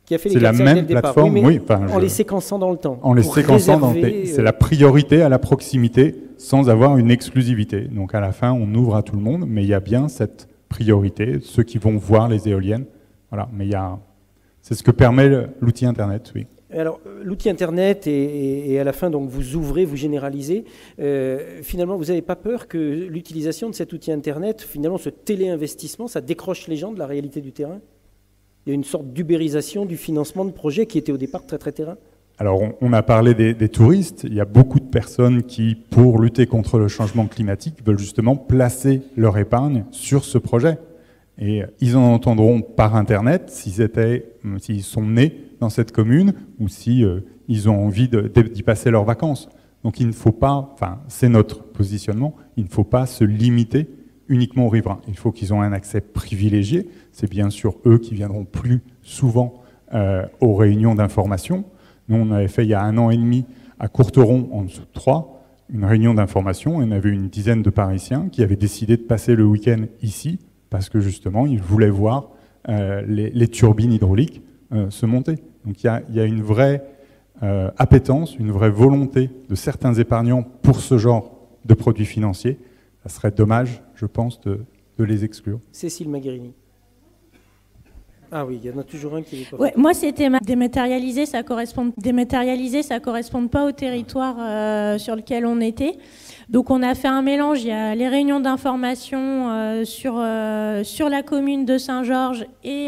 qui a fait les C'est la 4 cercles dès même le départ. plateforme, Oui, mais oui. Enfin, en les séquençant dans le temps. En les pour séquençant dans réserver, c'est la priorité à la proximité sans avoir une exclusivité. Donc à la fin, on ouvre à tout le monde, mais il y a bien cette priorité, ceux qui vont voir les éoliennes. Voilà, mais c'est ce que permet l'outil Internet, oui. Alors, l'outil Internet et à la fin, donc, vous ouvrez, vous généralisez. Finalement, vous n'avez pas peur que l'utilisation de cet outil Internet, finalement, ce téléinvestissement, ça décroche les gens de la réalité du terrain? Il y a une sorte d'ubérisation du financement de projets qui était au départ très, très terrain. Alors, on a parlé des touristes. Il y a beaucoup de personnes qui, pour lutter contre le changement climatique, veulent justement placer leur épargne sur ce projet. Et ils en entendront par Internet s'ils sont nés dans cette commune ou si ils ont envie d'y passer leurs vacances. Donc il ne faut pas, enfin c'est notre positionnement, il ne faut pas se limiter uniquement aux riverains. Il faut qu'ils aient un accès privilégié. C'est bien sûr eux qui viendront plus souvent aux réunions d'information. Nous, on avait fait il y a 1 an et demi à Courteron, en dessous de Troyes, une réunion d'information. Et on avait une dizaine de Parisiens qui avaient décidé de passer le week-end ici parce que justement, ils voulaient voir les turbines hydrauliques se monter. Donc il y a une vraie appétence, une vraie volonté de certains épargnants pour ce genre de produits financiers. Ça serait dommage, je pense, de les exclure. Cécile Magherini. Ah oui, il y en a toujours un qui est pas. Ouais, moi, c'était dématérialisé, ça correspond pas au territoire sur lequel on était. Donc, on a fait un mélange. Il y a les réunions d'information sur la commune de Saint-Georges et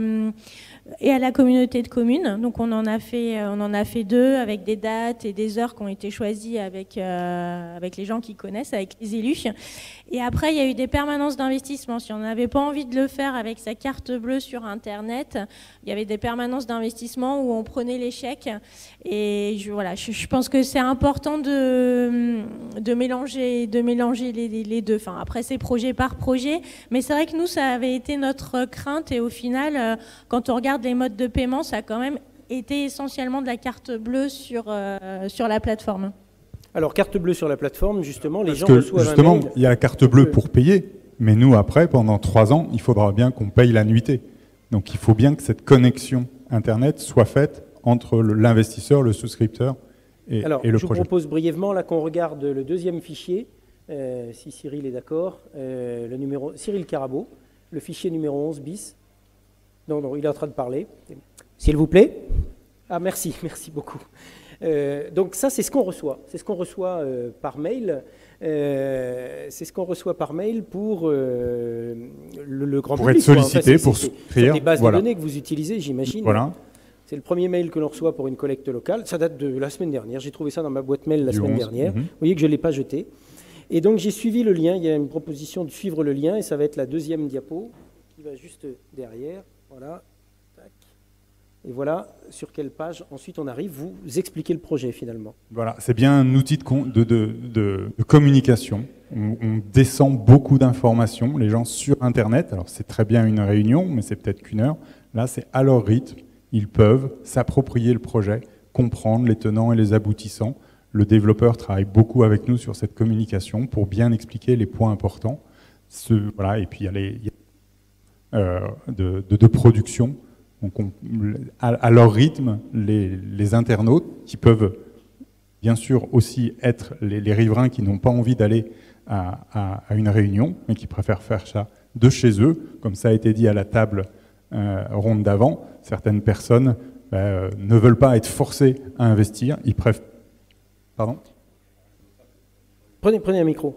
à la communauté de communes. Donc, on en a fait 2 avec des dates et des heures qui ont été choisies avec les gens qui connaissent, avec les élus. Et après, il y a eu des permanences d'investissement. Si on n'avait pas envie de le faire avec sa carte bleue sur Internet, il y avait des permanences d'investissement où on prenait les chèques. Et je pense que c'est important de mélanger les deux. Enfin, après, c'est projet par projet. Mais c'est vrai que nous, ça avait été notre crainte. Et au final, quand on regarde les modes de paiement, ça a quand même été essentiellement de la carte bleue sur la plateforme. Alors, carte bleue sur la plateforme, justement, les gens reçoivent un mail. Justement, il y a la carte bleue pour payer, mais nous, après, pendant 3 ans, il faudra bien qu'on paye l'annuité. Donc, il faut bien que cette connexion Internet soit faite entre l'investisseur, le souscripteur et le projet. Je vous propose brièvement là qu'on regarde le deuxième fichier, si Cyril est d'accord, le numéro Cyril Carabeau, le fichier numéro 11 bis. Non, il est en train de parler. S'il vous plaît. Ah, merci beaucoup. Donc ça, c'est ce qu'on reçoit. C'est ce qu'on reçoit par mail. C'est ce qu'on reçoit par mail pour le grand public. Pour être sollicité, pour créer des bases de données que vous utilisez, j'imagine. Voilà. C'est le premier mail que l'on reçoit pour une collecte locale. Ça date de la semaine dernière. J'ai trouvé ça dans ma boîte mail la semaine dernière. Vous voyez que je ne l'ai pas jeté. Et donc, j'ai suivi le lien. Il y a une proposition de suivre le lien et ça va être la deuxième diapo qui va juste derrière. Voilà. Tac. Et voilà sur quelle page ensuite on arrive. Vous expliquez le projet finalement. Voilà, c'est bien un outil de communication. On descend beaucoup d'informations. Les gens sur Internet, alors c'est très bien une réunion, mais c'est peut-être qu'1 heure. Là, c'est à leur rythme. Ils peuvent s'approprier le projet, comprendre les tenants et les aboutissants. Le développeur travaille beaucoup avec nous sur cette communication pour bien expliquer les points importants. Voilà, et puis il y a les de production. Donc à leur rythme, les internautes qui peuvent bien sûr aussi être les riverains qui n'ont pas envie d'aller à une réunion, mais qui préfèrent faire ça de chez eux, comme ça a été dit à la table ronde d'avant. Certaines personnes ne veulent pas être forcées à investir, ils préfèrent... Pardon ? Prenez un micro.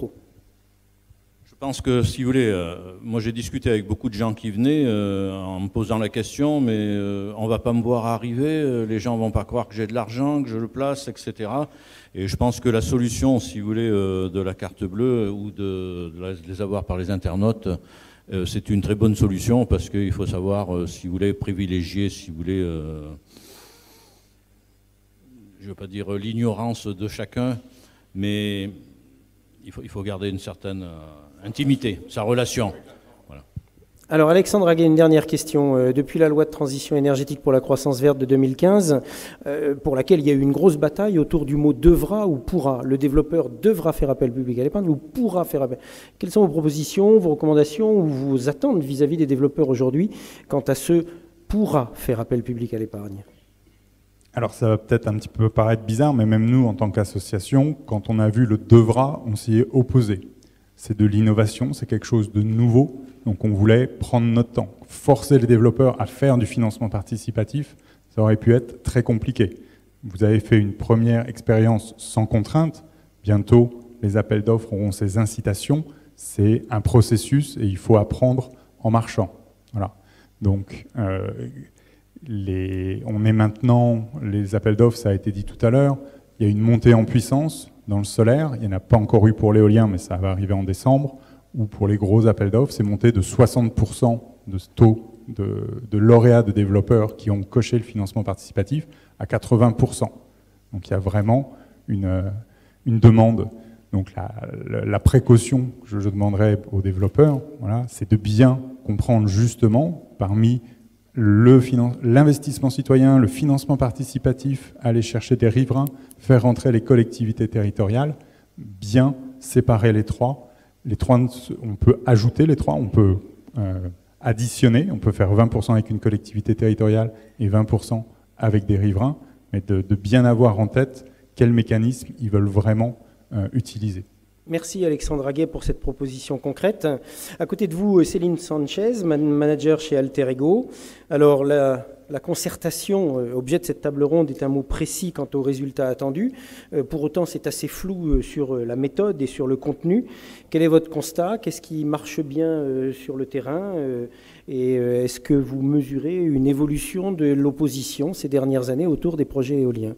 Je pense que, si vous voulez, moi j'ai discuté avec beaucoup de gens qui venaient en me posant la question, mais on ne va pas me voir arriver, les gens ne vont pas croire que j'ai de l'argent, que je le place, etc. Et je pense que la solution, si vous voulez, de la carte bleue ou de les avoir par les internautes, c'est une très bonne solution parce qu'il faut savoir, si vous voulez, privilégier, si vous voulez, je ne veux pas dire l'ignorance de chacun, mais il faut garder une certaine intimité, sa relation. Voilà. Alors Alexandre Aguet, une dernière question. Depuis la loi de transition énergétique pour la croissance verte de 2015, pour laquelle il y a eu une grosse bataille autour du mot devra ou pourra. Le développeur devra faire appel public à l'épargne ou pourra faire appel. Quelles sont vos propositions, vos recommandations ou vos attentes vis-à-vis des développeurs aujourd'hui quant à ce pourra faire appel public à l'épargne? Alors ça va peut-être un petit peu paraître bizarre, mais même nous, en tant qu'association, quand on a vu le devra, on s'y est opposé. C'est de l'innovation, c'est quelque chose de nouveau, donc on voulait prendre notre temps. Forcer les développeurs à faire du financement participatif, ça aurait pu être très compliqué. Vous avez fait une première expérience sans contrainte, bientôt les appels d'offres auront ces incitations, c'est un processus et il faut apprendre en marchant. Voilà. Donc, on est maintenant, les appels d'offres, ça a été dit tout à l'heure, il y a une montée en puissance dans le solaire, il n'y en a pas encore eu pour l'éolien, mais ça va arriver en décembre, ou pour les gros appels d'offres, c'est monté de 60% de taux de lauréats de développeurs qui ont coché le financement participatif à 80%. Donc il y a vraiment une demande. Donc la précaution que je demanderais aux développeurs, voilà, c'est de bien comprendre justement parmi l'investissement citoyen, le financement participatif, aller chercher des riverains, faire rentrer les collectivités territoriales, bien séparer les trois. Les trois, on peut ajouter les trois, on peut additionner, on peut faire 20% avec une collectivité territoriale et 20% avec des riverains, mais de bien avoir en tête quel mécanisme ils veulent vraiment utiliser. Merci Alexandre Aguet pour cette proposition concrète. À côté de vous, Céline Sanchez, manager chez Alter Ego. Alors la concertation, objet de cette table ronde, est un mot précis quant aux résultats attendus. Pour autant, c'est assez flou sur la méthode et sur le contenu. Quel est votre constat? Qu'est-ce qui marche bien sur le terrain? Et est-ce que vous mesurez une évolution de l'opposition ces dernières années autour des projets éoliens?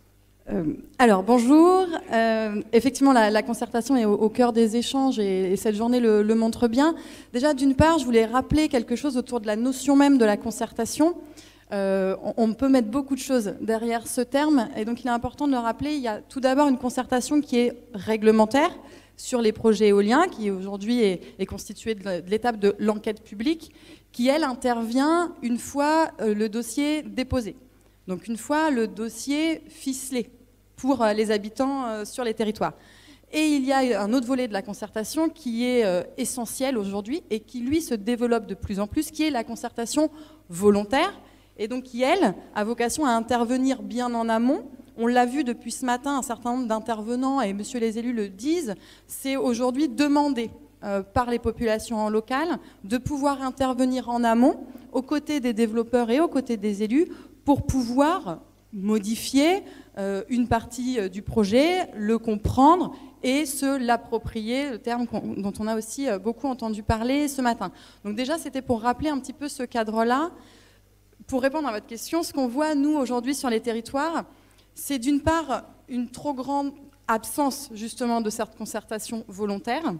Alors bonjour, effectivement la concertation est au cœur des échanges et cette journée le montre bien. Déjà d'une part, je voulais rappeler quelque chose autour de la notion même de la concertation. On peut mettre beaucoup de choses derrière ce terme et donc il est important de le rappeler. Il y a tout d'abord une concertation qui est réglementaire sur les projets éoliens, qui aujourd'hui est constituée de l'étape de l'enquête publique, qui elle intervient une fois le dossier déposé. Donc une fois le dossier ficelé pour les habitants sur les territoires. Et il y a un autre volet de la concertation qui est essentiel aujourd'hui et qui lui se développe de plus en plus, qui est la concertation volontaire et donc qui elle a vocation à intervenir bien en amont. On l'a vu depuis ce matin, un certain nombre d'intervenants et monsieur les élus le disent, c'est aujourd'hui demandé par les populations locales de pouvoir intervenir en amont aux côtés des développeurs et aux côtés des élus pour pouvoir modifier une partie du projet, le comprendre et se l'approprier, le terme dont on a aussi beaucoup entendu parler ce matin. Donc déjà, c'était pour rappeler un petit peu ce cadre-là. Pour répondre à votre question, ce qu'on voit, nous, aujourd'hui sur les territoires, c'est d'une part une trop grande absence, justement, de cette concertation volontaire.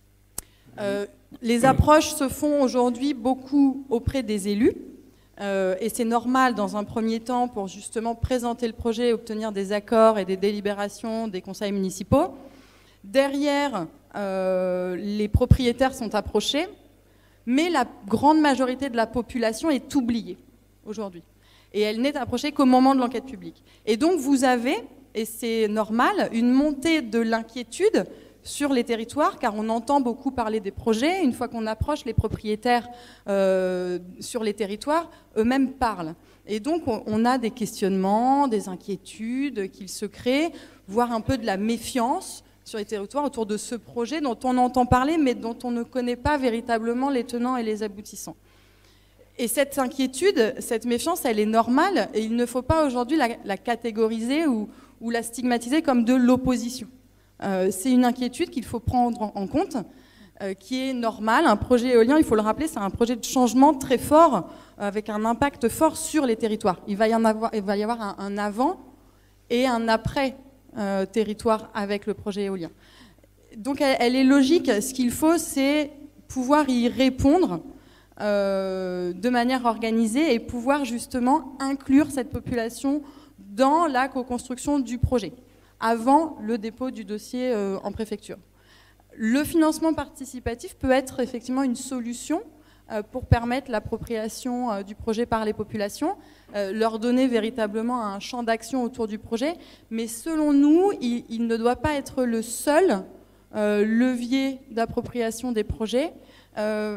Les approches se font aujourd'hui beaucoup auprès des élus. Et c'est normal dans un premier temps pour justement présenter le projet, obtenir des accords et des délibérations des conseils municipaux. Derrière, les propriétaires sont approchés, mais la grande majorité de la population est oubliée aujourd'hui. Et elle n'est approchée qu'au moment de l'enquête publique. Et donc vous avez, et c'est normal, une montée de l'inquiétude sur les territoires, car on entend beaucoup parler des projets. Une fois qu'on approche les propriétaires sur les territoires, eux-mêmes parlent. Et donc, on a des questionnements, des inquiétudes qu'ils se créent, voire un peu de la méfiance sur les territoires autour de ce projet dont on entend parler, mais dont on ne connaît pas véritablement les tenants et les aboutissants. Et cette inquiétude, cette méfiance, elle est normale, et il ne faut pas aujourd'hui la catégoriser ou la stigmatiser comme de l'opposition. C'est une inquiétude qu'il faut prendre en compte, qui est normale. Un projet éolien, il faut le rappeler, c'est un projet de changement très fort, avec un impact fort sur les territoires. Il va y avoir un avant et un après territoire avec le projet éolien. Donc elle est logique. Ce qu'il faut, c'est pouvoir y répondre de manière organisée et pouvoir justement inclure cette population dans la co-construction du projet, avant le dépôt du dossier en préfecture. Le financement participatif peut être effectivement une solution pour permettre l'appropriation du projet par les populations, leur donner véritablement un champ d'action autour du projet, mais selon nous, il ne doit pas être le seul levier d'appropriation des projets.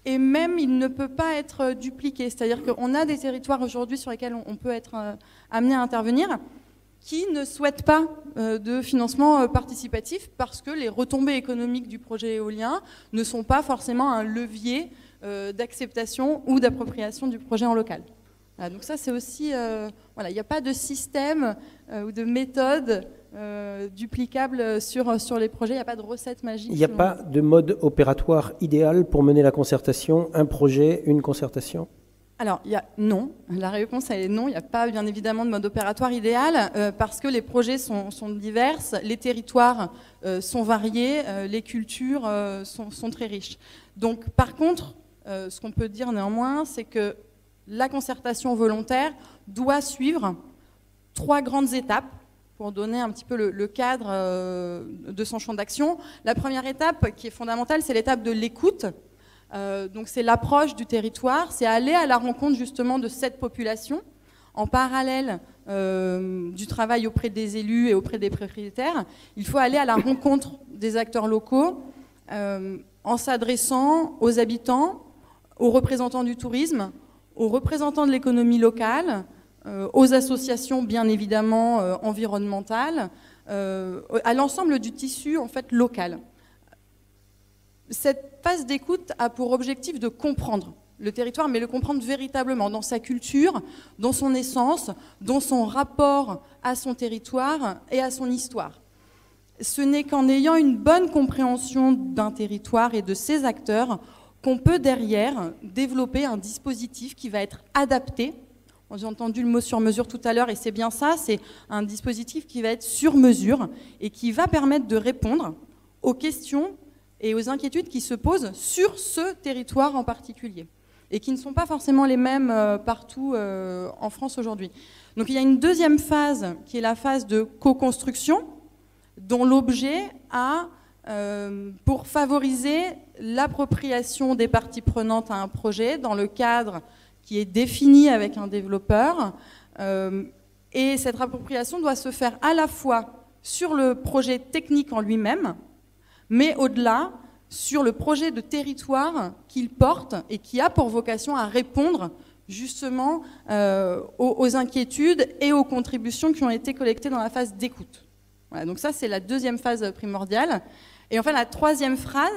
et même il ne peut pas être dupliqué. C'est-à-dire qu'on a des territoires aujourd'hui sur lesquels on peut être amené à intervenir qui ne souhaitent pas de financement participatif parce que les retombées économiques du projet éolien ne sont pas forcément un levier d'acceptation ou d'appropriation du projet en local. Voilà, donc ça c'est aussi, voilà, il n'y a pas de système ou de méthode duplicable sur les projets, il n'y a pas de recette magique. Il n'y a pas de mode opératoire idéal pour mener la concertation, un projet, une concertation? Alors, non. La réponse est non. Il n'y a pas, bien évidemment, de mode opératoire idéal parce que les projets sont divers, les territoires sont variés, les cultures sont très riches. Donc, par contre, ce qu'on peut dire néanmoins, c'est que la concertation volontaire doit suivre 3 grandes étapes pour donner un petit peu le cadre de son champ d'action. La première étape, qui est fondamentale, c'est l'étape de l'écoute. Donc c'est l'approche du territoire, c'est aller à la rencontre justement de cette population en parallèle du travail auprès des élus et auprès des propriétaires. Il faut aller à la rencontre des acteurs locaux en s'adressant aux habitants, aux représentants du tourisme, aux représentants de l'économie locale, aux associations bien évidemment environnementales, à l'ensemble du tissu en fait local. Cette phase d'écoute a pour objectif de comprendre le territoire, mais le comprendre véritablement dans sa culture, dans son essence, dans son rapport à son territoire et à son histoire. Ce n'est qu'en ayant une bonne compréhension d'un territoire et de ses acteurs qu'on peut derrière développer un dispositif qui va être adapté. J'ai entendu le mot sur mesure tout à l'heure et c'est bien ça, c'est un dispositif qui va être sur mesure et qui va permettre de répondre aux questions et aux inquiétudes qui se posent sur ce territoire en particulier et qui ne sont pas forcément les mêmes partout en France aujourd'hui. Donc il y a une deuxième phase qui est la phase de co-construction dont l'objet a pour favoriser l'appropriation des parties prenantes à un projet dans le cadre qui est défini avec un développeur et cette appropriation doit se faire à la fois sur le projet technique en lui-même mais au-delà, sur le projet de territoire qu'il porte et qui a pour vocation à répondre justement aux inquiétudes et aux contributions qui ont été collectées dans la phase d'écoute. Voilà, donc ça, c'est la deuxième phase primordiale. Et enfin, la troisième phase,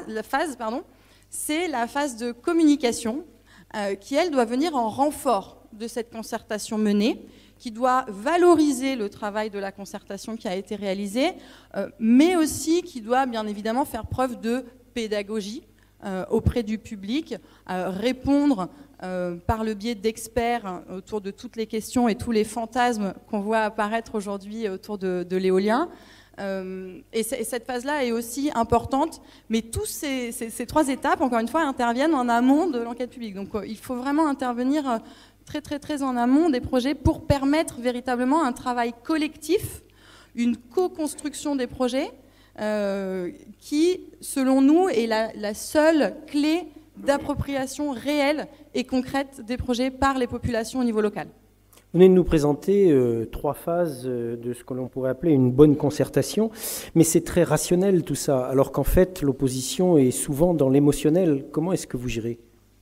c'est la phase de communication qui, elle, doit venir en renfort de cette concertation menée, qui doit valoriser le travail de la concertation qui a été réalisé, mais aussi qui doit bien évidemment faire preuve de pédagogie auprès du public, répondre par le biais d'experts autour de toutes les questions et tous les fantasmes qu'on voit apparaître aujourd'hui autour de l'éolien. Et cette phase-là est aussi importante, mais toutes ces 3 étapes, encore une fois, interviennent en amont de l'enquête publique. Donc il faut vraiment intervenir très en amont des projets pour permettre véritablement un travail collectif, une co-construction des projets qui, selon nous, est la seule clé d'appropriation réelle et concrète des projets par les populations au niveau local. Vous venez de nous présenter 3 phases de ce que l'on pourrait appeler une bonne concertation, mais c'est très rationnel tout ça, alors qu'en fait l'opposition est souvent dans l'émotionnel. Comment est-ce que vous gérez ?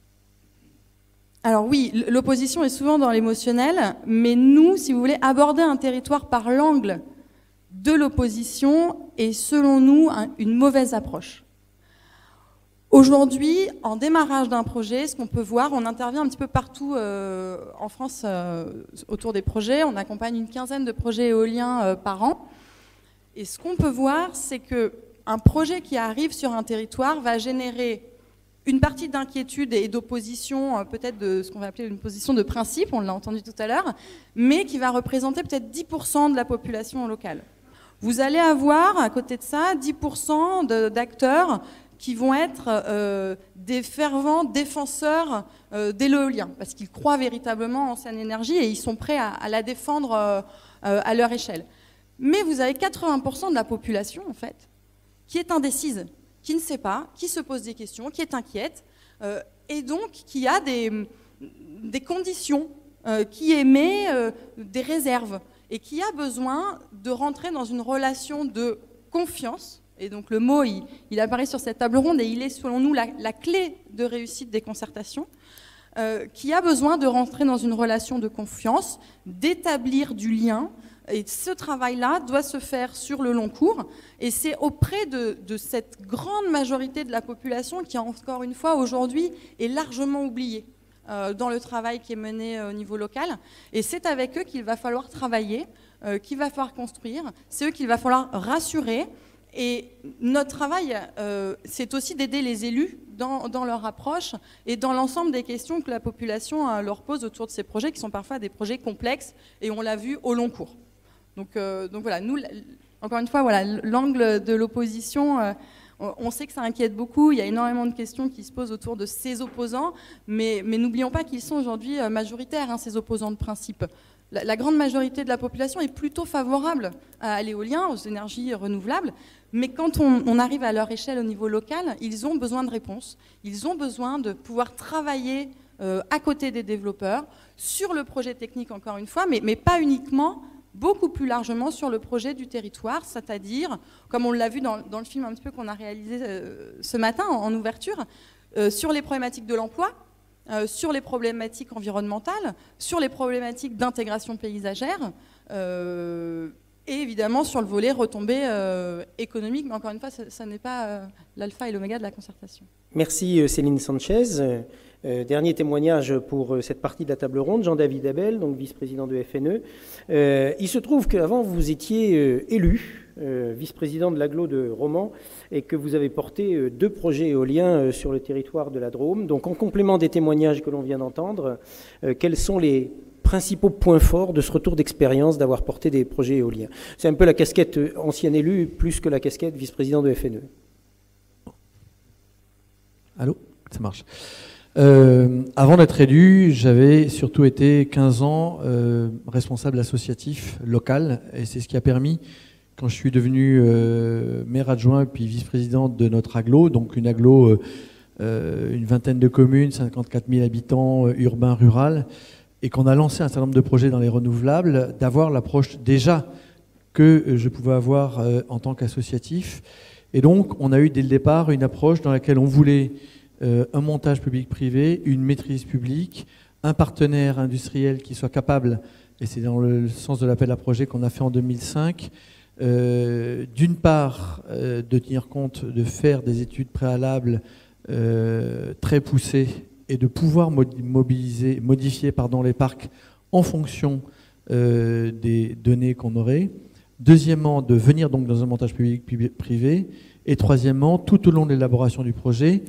Alors oui, l'opposition est souvent dans l'émotionnel, mais nous, si vous voulez, aborder un territoire par l'angle de l'opposition est, selon nous, une mauvaise approche. Aujourd'hui, en démarrage d'un projet, ce qu'on peut voir, on intervient un petit peu partout en France autour des projets, on accompagne une quinzaine de projets éoliens par an, et ce qu'on peut voir, c'est qu'un projet qui arrive sur un territoire va générer une partie d'inquiétude et d'opposition, peut-être de ce qu'on va appeler une position de principe, on l'a entendu tout à l'heure, mais qui va représenter peut-être 10% de la population locale. Vous allez avoir, à côté de ça, 10% d'acteurs qui vont être des fervents défenseurs de l'éolien, parce qu'ils croient véritablement en cette énergie et ils sont prêts à la défendre à leur échelle. Mais vous avez 80% de la population, en fait, qui est indécise, qui ne sait pas, qui se pose des questions, qui est inquiète, et donc qui a des conditions, qui émet des réserves, et qui a besoin de rentrer dans une relation de confiance Et donc le mot, il apparaît sur cette table ronde et il est selon nous la clé de réussite des concertations, qui a besoin de rentrer dans une relation de confiance, d'établir du lien. Et ce travail-là doit se faire sur le long cours. Et c'est auprès de cette grande majorité de la population qui, encore une fois, aujourd'hui, est largement oubliée dans le travail qui est mené au niveau local. Et c'est avec eux qu'il va falloir travailler, qu'il va falloir construire. C'est eux qu'il va falloir rassurer. Et notre travail, c'est aussi d'aider les élus dans leur approche et dans l'ensemble des questions que la population leur pose autour de ces projets, qui sont parfois des projets complexes, et on l'a vu au long cours. Donc voilà, nous, encore une fois, voilà, l'angle de l'opposition, on sait que ça inquiète beaucoup, il y a énormément de questions qui se posent autour de ces opposants, mais n'oublions pas qu'ils sont aujourd'hui majoritaires, hein, ces opposants de principe. La grande majorité de la population est plutôt favorable à l'éolien, aux énergies renouvelables, mais quand on arrive à leur échelle au niveau local, ils ont besoin de réponses, ils ont besoin de pouvoir travailler à côté des développeurs, sur le projet technique encore une fois, mais pas uniquement, beaucoup plus largement sur le projet du territoire, c'est-à-dire, comme on l'a vu dans le film un petit peu qu'on a réalisé ce matin en ouverture, sur les problématiques de l'emploi, sur les problématiques environnementales, sur les problématiques d'intégration paysagère, et évidemment sur le volet retombées économiques, mais encore une fois, ça n'est pas l'alpha et l'oméga de la concertation. Merci Céline Sanchez. Dernier témoignage pour cette partie de la table ronde, Jean-David Abel, donc vice-président de FNE. Il se trouve qu'avant vous étiez élu, vice-président de l'agglo de Romans, et que vous avez porté 2 projets éoliens sur le territoire de la Drôme. Donc en complément des témoignages que l'on vient d'entendre, quels sont les principaux points forts de ce retour d'expérience d'avoir porté des projets éoliens? C'est un peu la casquette ancien élu plus que la casquette vice-président de FNE. Allô, ça marche. Avant d'être élu, j'avais surtout été 15 ans responsable associatif local, et c'est ce qui a permis, quand je suis devenu maire adjoint puis vice-président de notre agglo, donc une agglo, une vingtaine de communes, 54 000 habitants, urbain, rural, et qu'on a lancé un certain nombre de projets dans les renouvelables, d'avoir l'approche déjà que je pouvais avoir en tant qu'associatif. Et donc, on a eu dès le départ une approche dans laquelle on voulait un montage public-privé, une maîtrise publique, un partenaire industriel qui soit capable, et c'est dans le sens de l'appel à projet qu'on a fait en 2005, d'une part de tenir compte, de faire des études préalables très poussées et de pouvoir modifier les parcs en fonction des données qu'on aurait. Deuxièmement, de venir donc dans un montage public-privé. Et troisièmement, tout au long de l'élaboration du projet,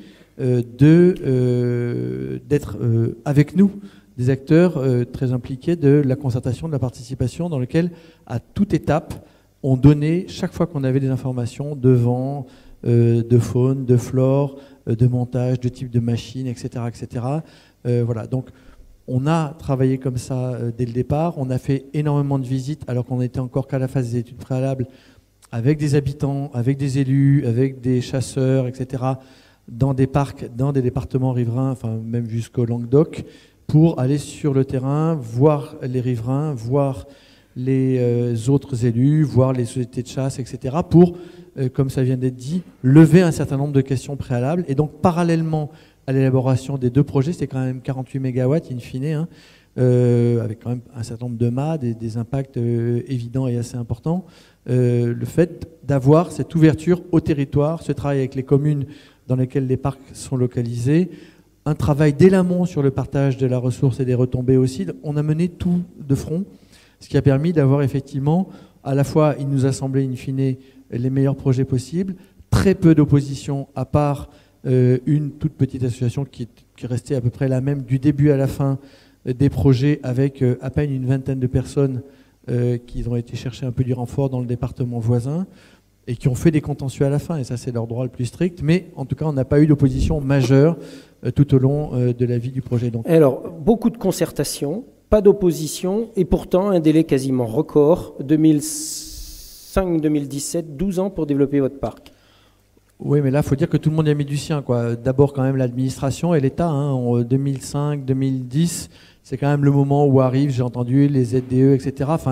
d'être avec nous des acteurs très impliqués de la concertation, de la participation, dans lequel, à toute étape, on donnait, chaque fois qu'on avait des informations de vent, de faune, de flore, de montage, de type de machine, etc. etc. Voilà, donc on a travaillé comme ça dès le départ. On a fait énormément de visites, alors qu'on n'était encore qu'à la phase des études préalables, avec des habitants, avec des élus, avec des chasseurs, etc., dans des parcs, dans des départements riverains, enfin même jusqu'au Languedoc, pour aller sur le terrain, voir les riverains, voir les autres élus, voir les sociétés de chasse, etc., pour, comme ça vient d'être dit, lever un certain nombre de questions préalables. Et donc, parallèlement à l'élaboration des 2 projets, c'était quand même 48 mégawatts, in fine, hein, avec quand même un certain nombre de mâts, des impacts évidents et assez importants. Le fait d'avoir cette ouverture au territoire, ce travail avec les communes dans lesquelles les parcs sont localisés, un travail dès l'amont sur le partage de la ressource et des retombées aussi. On a mené tout de front, ce qui a permis d'avoir effectivement, à la fois, il nous a semblé in fine les meilleurs projets possibles, très peu d'opposition, à part une toute petite association qui restait à peu près la même du début à la fin des projets, avec à peine une vingtaine de personnes qui ont été chercher un peu du renfort dans le département voisin et qui ont fait des contentieux à la fin, et ça c'est leur droit le plus strict, mais en tout cas on n'a pas eu d'opposition majeure tout au long de la vie du projet. Donc. Alors, beaucoup de concertations, pas d'opposition, et pourtant un délai quasiment record, 2005-2017, 12 ans pour développer votre parc. Oui, mais là, il faut dire que tout le monde y a mis du sien, quoi. D'abord, quand même, l'administration et l'État. Hein, en 2005-2010, c'est quand même le moment où arrivent, j'ai entendu, les ZDE, etc. Enfin,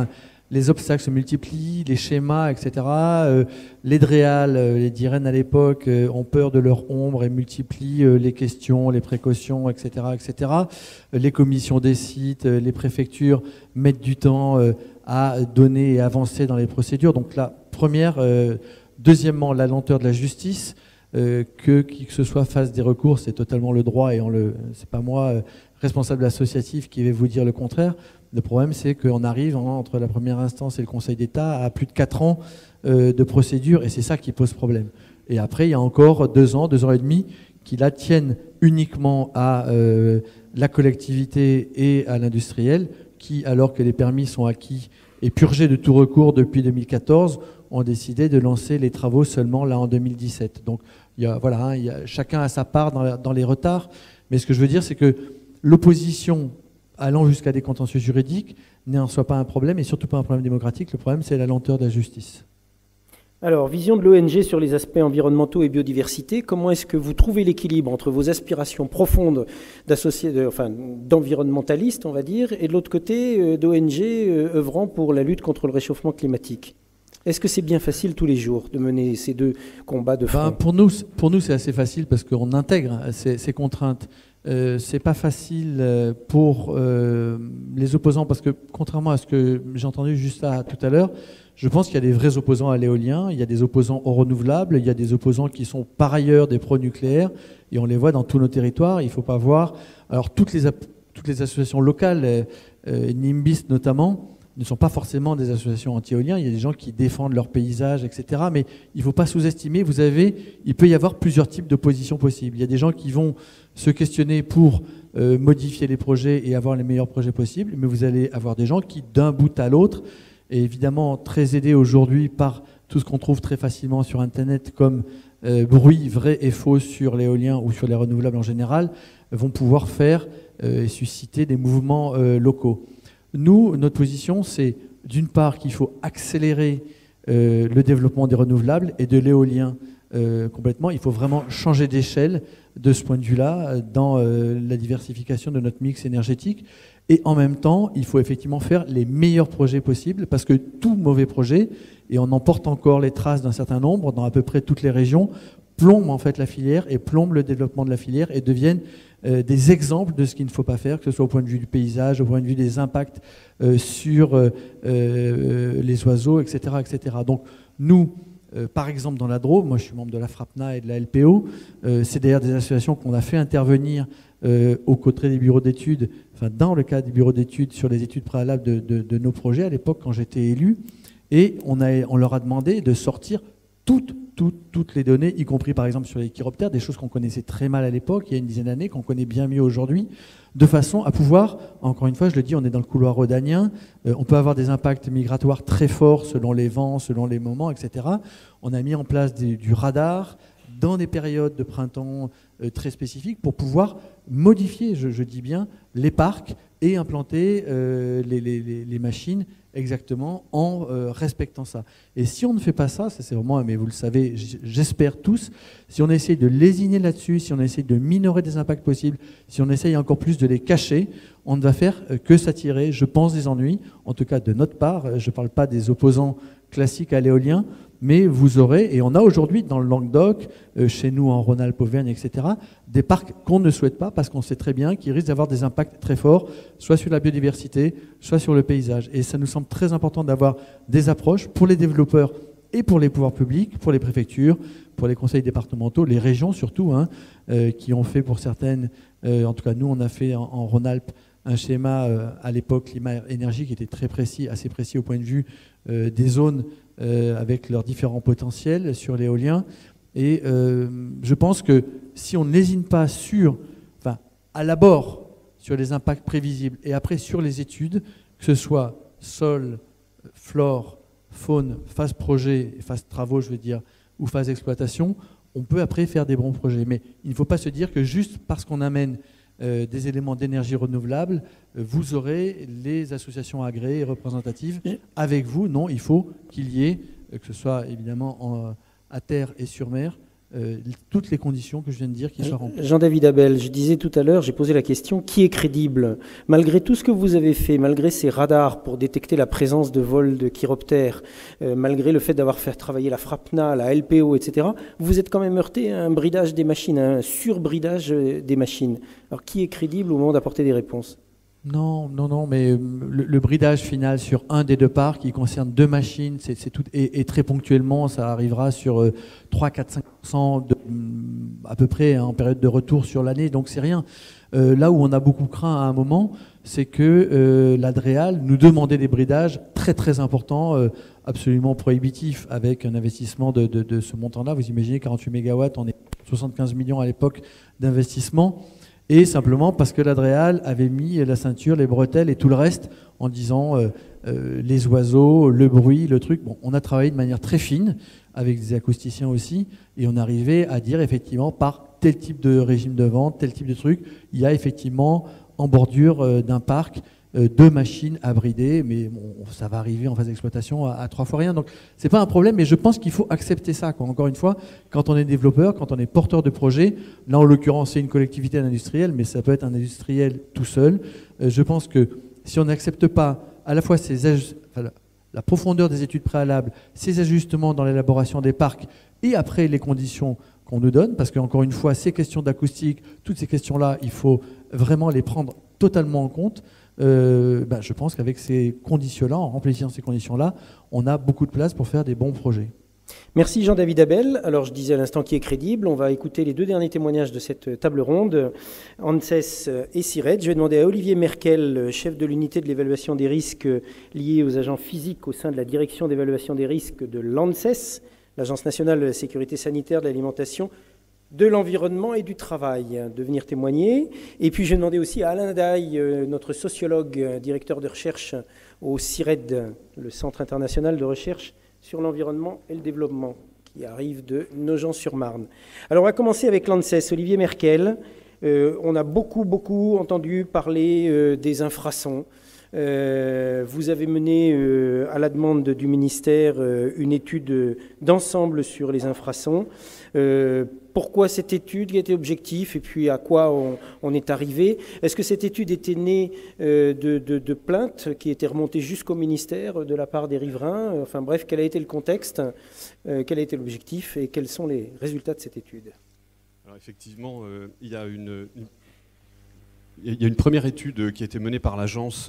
les obstacles se multiplient, les schémas, etc. Les DREAL, les DIREN à l'époque, ont peur de leur ombre et multiplient les questions, les précautions, etc., etc. Les commissions des sites, les préfectures mettent du temps à donner et avancer dans les procédures. Donc la première, deuxièmement, la lenteur de la justice. Que qui que ce soit fasse des recours, c'est totalement le droit et c'est pas moi, responsable associatif, qui vais vous dire le contraire. Le problème, c'est qu'on arrive entre la première instance et le Conseil d'État à plus de 4 ans de procédure, et c'est ça qui pose problème. Et après, il y a encore 2 ans et demi, qui là tiennent uniquement à la collectivité et à l'industriel, qui, alors que les permis sont acquis et purgés de tout recours depuis 2014, ont décidé de lancer les travaux seulement là en 2017. Donc chacun a sa part dans les retards, mais ce que je veux dire, c'est que l'opposition allant jusqu'à des contentieux juridiques n'est en soi pas un problème, et surtout pas un problème démocratique. Le problème, c'est la lenteur de la justice. Alors, vision de l'ONG sur les aspects environnementaux et biodiversité, comment est-ce que vous trouvez l'équilibre entre vos aspirations profondes d'environnementalistes, on va dire, et de l'autre côté, d'ONG œuvrant pour la lutte contre le réchauffement climatique? Est-ce que c'est bien facile tous les jours de mener ces deux combats de front? Pour nous, c'est assez facile parce qu'on intègre ces contraintes. C'est pas facile pour les opposants, parce que contrairement à ce que j'ai entendu juste tout à l'heure, je pense qu'il y a des vrais opposants à l'éolien, il y a des opposants aux renouvelables, il y a des opposants qui sont par ailleurs des pro-nucléaires, et on les voit dans tous nos territoires. Il ne faut pas voir... Alors toutes les associations locales, NIMBIS notamment, ne sont pas forcément des associations anti-éolien. Il y a des gens qui défendent leur paysage, etc. Mais il ne faut pas sous-estimer, il peut y avoir plusieurs types d'opposition possibles. Il y a des gens qui vont se questionner pour modifier les projets et avoir les meilleurs projets possibles, mais vous allez avoir des gens qui, d'un bout à l'autre, et évidemment très aidés aujourd'hui par tout ce qu'on trouve très facilement sur Internet comme bruit vrai et faux sur l'éolien ou sur les renouvelables en général, vont pouvoir faire et susciter des mouvements locaux. Nous, notre position, c'est d'une part qu'il faut accélérer le développement des renouvelables et de l'éolien complètement. Il faut vraiment changer d'échelle de ce point de vue-là dans la diversification de notre mix énergétique. Et en même temps, il faut effectivement faire les meilleurs projets possibles, parce que tout mauvais projet, et on en porte encore les traces d'un certain nombre dans à peu près toutes les régions, plombe en fait la filière et plombe le développement de la filière et deviennent des exemples de ce qu'il ne faut pas faire, que ce soit au point de vue du paysage, au point de vue des impacts sur les oiseaux, etc., etc. Donc nous, par exemple dans la Drôme, moi je suis membre de la FRAPNA et de la LPO, c'est d'ailleurs des associations qu'on a fait intervenir aux côtés des bureaux d'études, enfin dans le cadre des bureaux d'études sur les études préalables de nos projets à l'époque quand j'étais élu, et on leur a demandé de sortir toutes les données, y compris par exemple sur les chiroptères, des choses qu'on connaissait très mal à l'époque, il y a une dizaine d'années, qu'on connaît bien mieux aujourd'hui, de façon à pouvoir, encore une fois, je le dis, on est dans le couloir rhodanien, on peut avoir des impacts migratoires très forts selon les vents, selon les moments, etc. On a mis en place du radar dans des périodes de printemps très spécifiques pour pouvoir modifier, je dis bien, les parcs et implanter les machines exactement en respectant ça. Et si on ne fait pas ça, ça c'est vraiment, mais vous le savez, j'espère tous, si on essaye de lésiner là-dessus, si on essaye de minorer des impacts possibles, si on essaye encore plus de les cacher, on ne va faire que s'attirer, je pense, des ennuis, en tout cas de notre part. Je ne parle pas des opposants classiques à l'éolien, mais vous aurez, et on a aujourd'hui dans le Languedoc, chez nous en Rhône-Alpes, Auvergne, etc., des parcs qu'on ne souhaite pas parce qu'on sait très bien qu'ils risquent d'avoir des impacts très forts, soit sur la biodiversité, soit sur le paysage. Et ça nous semble très important d'avoir des approches pour les développeurs et pour les pouvoirs publics, pour les préfectures, pour les conseils départementaux, les régions surtout, qui ont fait pour certaines, en tout cas nous on a fait en Rhône-Alpes, un schéma à l'époque climat-énergie qui était très précis, assez précis au point de vue des zones avec leurs différents potentiels sur l'éolien. Et je pense que si on n'hésite pas à l'abord sur les impacts prévisibles et après sur les études, que ce soit sol, flore, faune, phase projet, phase travaux, je veux dire, ou phase exploitation, on peut après faire des bons projets. Mais il ne faut pas se dire que juste parce qu'on amène des éléments d'énergie renouvelable, vous aurez les associations agréées et représentatives avec vous. Non, il faut qu'il y ait, que ce soit évidemment à terre et sur mer, toutes les conditions que je viens de dire qui soient remplies. Jean-David Abel, je disais tout à l'heure, j'ai posé la question, qui est crédible? Malgré tout ce que vous avez fait, malgré ces radars pour détecter la présence de vols de chiroptères, malgré le fait d'avoir fait travailler la FRAPNA, la LPO, etc., vous êtes quand même heurté à un bridage des machines, à un surbridage des machines. Alors qui est crédible au moment d'apporter des réponses? Non, mais le bridage final sur un des deux parcs, qui concerne 2 machines, c'est tout, et très ponctuellement, ça arrivera sur 3, 4, 5% à peu près en période de retour sur l'année, donc c'est rien. Là où on a beaucoup craint à un moment, c'est que l'Adréal nous demandait des bridages très très importants, absolument prohibitifs, avec un investissement de ce montant-là. Vous imaginez 48 mégawatts, on est 75 millions à l'époque d'investissement. Et simplement parce que l'Adréal avait mis la ceinture, les bretelles et tout le reste en disant les oiseaux, le bruit, le truc. Bon, on a travaillé de manière très fine avec des acousticiens aussi et on arrivait à dire effectivement par tel type de régime de vente, tel type de truc, il y a effectivement en bordure d'un parc 2 machines à brider, mais bon, ça va arriver en phase d'exploitation à 3 fois rien. Donc c'est pas un problème, mais je pense qu'il faut accepter ça. Encore une fois, quand on est développeur, quand on est porteur de projet, là en l'occurrence c'est une collectivité industrielle, mais ça peut être un industriel tout seul. Je pense que si on n'accepte pas à la fois la profondeur des études préalables, ces ajustements dans l'élaboration des parcs et après les conditions qu'on nous donne, parce qu'encore une fois, ces questions d'acoustique, toutes ces questions-là, il faut vraiment les prendre totalement en compte. Je pense qu'avec ces conditions-là, en remplissant ces conditions-là, on a beaucoup de place pour faire des bons projets. Merci Jean-David Abel. Alors je disais à l'instant qui est crédible, on va écouter les 2 derniers témoignages de cette table ronde, ANSES et CIRED. Je vais demander à Olivier Merkel, chef de l'unité de l'évaluation des risques liés aux agents physiques au sein de la direction d'évaluation des risques de l'ANSES, l'Agence nationale de la sécurité sanitaire de l'alimentation, de l'environnement et du travail, de venir témoigner. Et puis j'ai demandé aussi à Alain Daille, notre sociologue, directeur de recherche au CIRED, le Centre international de recherche sur l'environnement et le développement, qui arrive de Nogent-sur-Marne. Alors on va commencer avec l'ANSES. Olivier Merkel, on a beaucoup entendu parler des infrasons. Vous avez mené à la demande du ministère une étude d'ensemble sur les infrasons. Pourquoi cette étude? Quel était l'objectif? Et puis à quoi on est arrivé? Est-ce que cette étude était née de plaintes qui étaient remontées jusqu'au ministère de la part des riverains? Enfin bref, quel a été le contexte? Quel a été l'objectif? Et quels sont les résultats de cette étude? Alors effectivement, il y a une première étude qui a été menée par l'agence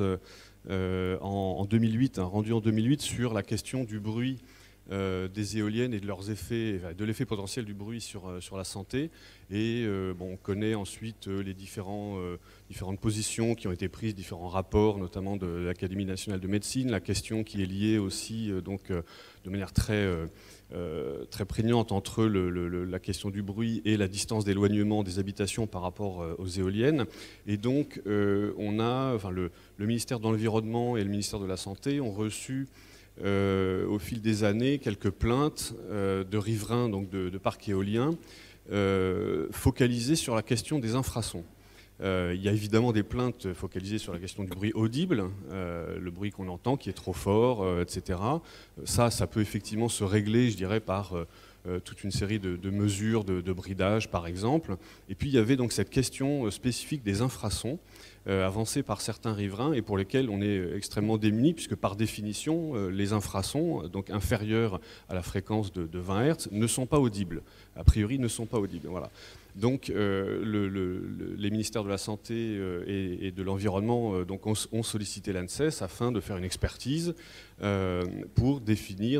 en 2008, rendue en 2008, sur la question du bruit des éoliennes et de leurs effets, de l'effet potentiel du bruit sur la santé. Et on connaît ensuite les différentes positions qui ont été prises, différents rapports, notamment de l'Académie nationale de médecine, la question qui est liée aussi de manière très prégnante entre la question du bruit et la distance d'éloignement des habitations par rapport aux éoliennes. Et donc, le ministère de l'Environnement et le ministère de la Santé ont reçu au fil des années quelques plaintes de riverains, donc de parcs éoliens, focalisées sur la question des infrasons. Il y a évidemment des plaintes focalisées sur la question du bruit audible, le bruit qu'on entend qui est trop fort, etc. Ça peut effectivement se régler, je dirais, par toute une série de mesures de bridage, par exemple. Et puis il y avait donc cette question spécifique des infrasons, avancée par certains riverains et pour lesquels on est extrêmement démunis, puisque par définition, les infrasons, donc inférieurs à la fréquence de 20 Hz, ne sont pas audibles. A priori, ne sont pas audibles. Voilà. Donc les ministères de la Santé et de l'Environnement ont sollicité l'ANSES afin de faire une expertise pour définir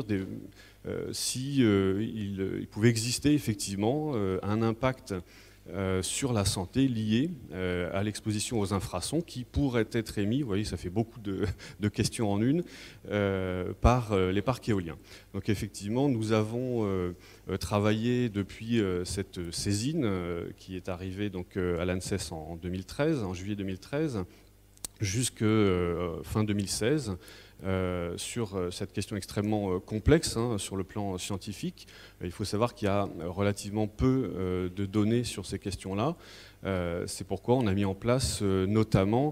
si il pouvait exister effectivement un impact sur la santé lié à l'exposition aux infrasons qui pourrait être émis, vous voyez ça fait beaucoup de questions en une, par les parcs éoliens. Donc effectivement nous avons travaillé depuis cette saisine qui est arrivée donc, à l'ANSES en 2013, en juillet 2013, jusqu'à fin 2016, sur cette question extrêmement complexe sur le plan scientifique. Il faut savoir qu'il y a relativement peu de données sur ces questions-là. C'est pourquoi on a mis en place notamment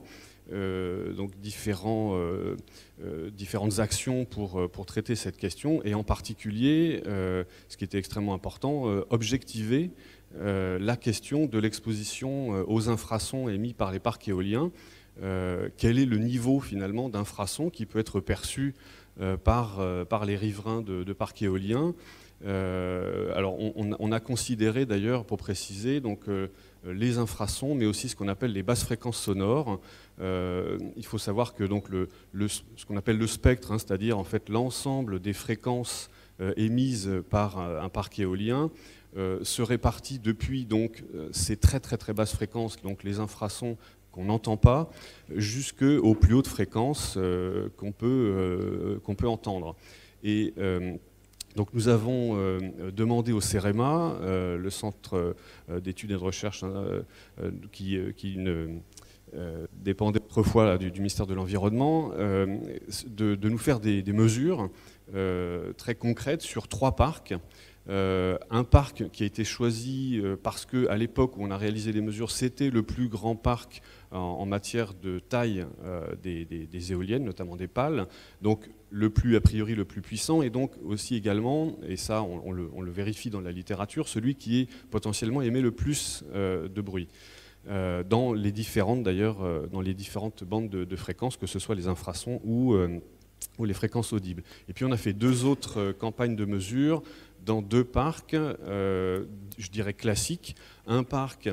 donc différentes actions pour traiter cette question, et en particulier, ce qui était extrêmement important, objectiver la question de l'exposition aux infrasons émis par les parcs éoliens. Quel est le niveau finalement d'infrasons qui peut être perçu par les riverains de parcs éoliens. Alors on a considéré d'ailleurs, pour préciser, donc, les infrasons, mais aussi ce qu'on appelle les basses fréquences sonores. Il faut savoir que donc, ce qu'on appelle le spectre, hein, c'est-à-dire en fait l'ensemble des fréquences émises par un parc éolien, se répartit depuis donc, ces très basses fréquences, donc les infrasons qu'on n'entend pas, jusqu'aux plus hautes fréquences qu'on peut entendre. Et donc nous avons demandé au CEREMA, le centre d'études et de recherche qui dépendait autrefois là, du ministère de l'Environnement, de nous faire des mesures très concrètes sur 3 parcs. Un parc qui a été choisi parce qu'à l'époque où on a réalisé les mesures, c'était le plus grand parc en matière de taille des éoliennes, notamment des pales, donc a priori le plus puissant, et donc aussi également, et ça on le vérifie dans la littérature, celui qui est potentiellement émet le plus de bruit. Dans les différentes bandes de fréquences, que ce soit les infrasons ou les fréquences audibles. Et puis on a fait 2 autres campagnes de mesures dans 2 parcs, je dirais classiques. Un parc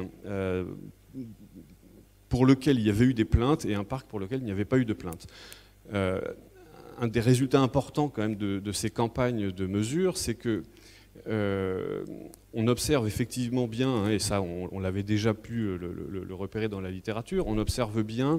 pour lequel il y avait eu des plaintes et un parc pour lequel il n'y avait pas eu de plaintes. Un des résultats importants quand même de ces campagnes de mesures, c'est que on observe effectivement bien, hein, et ça on l'avait déjà pu le repérer dans la littérature, on observe bien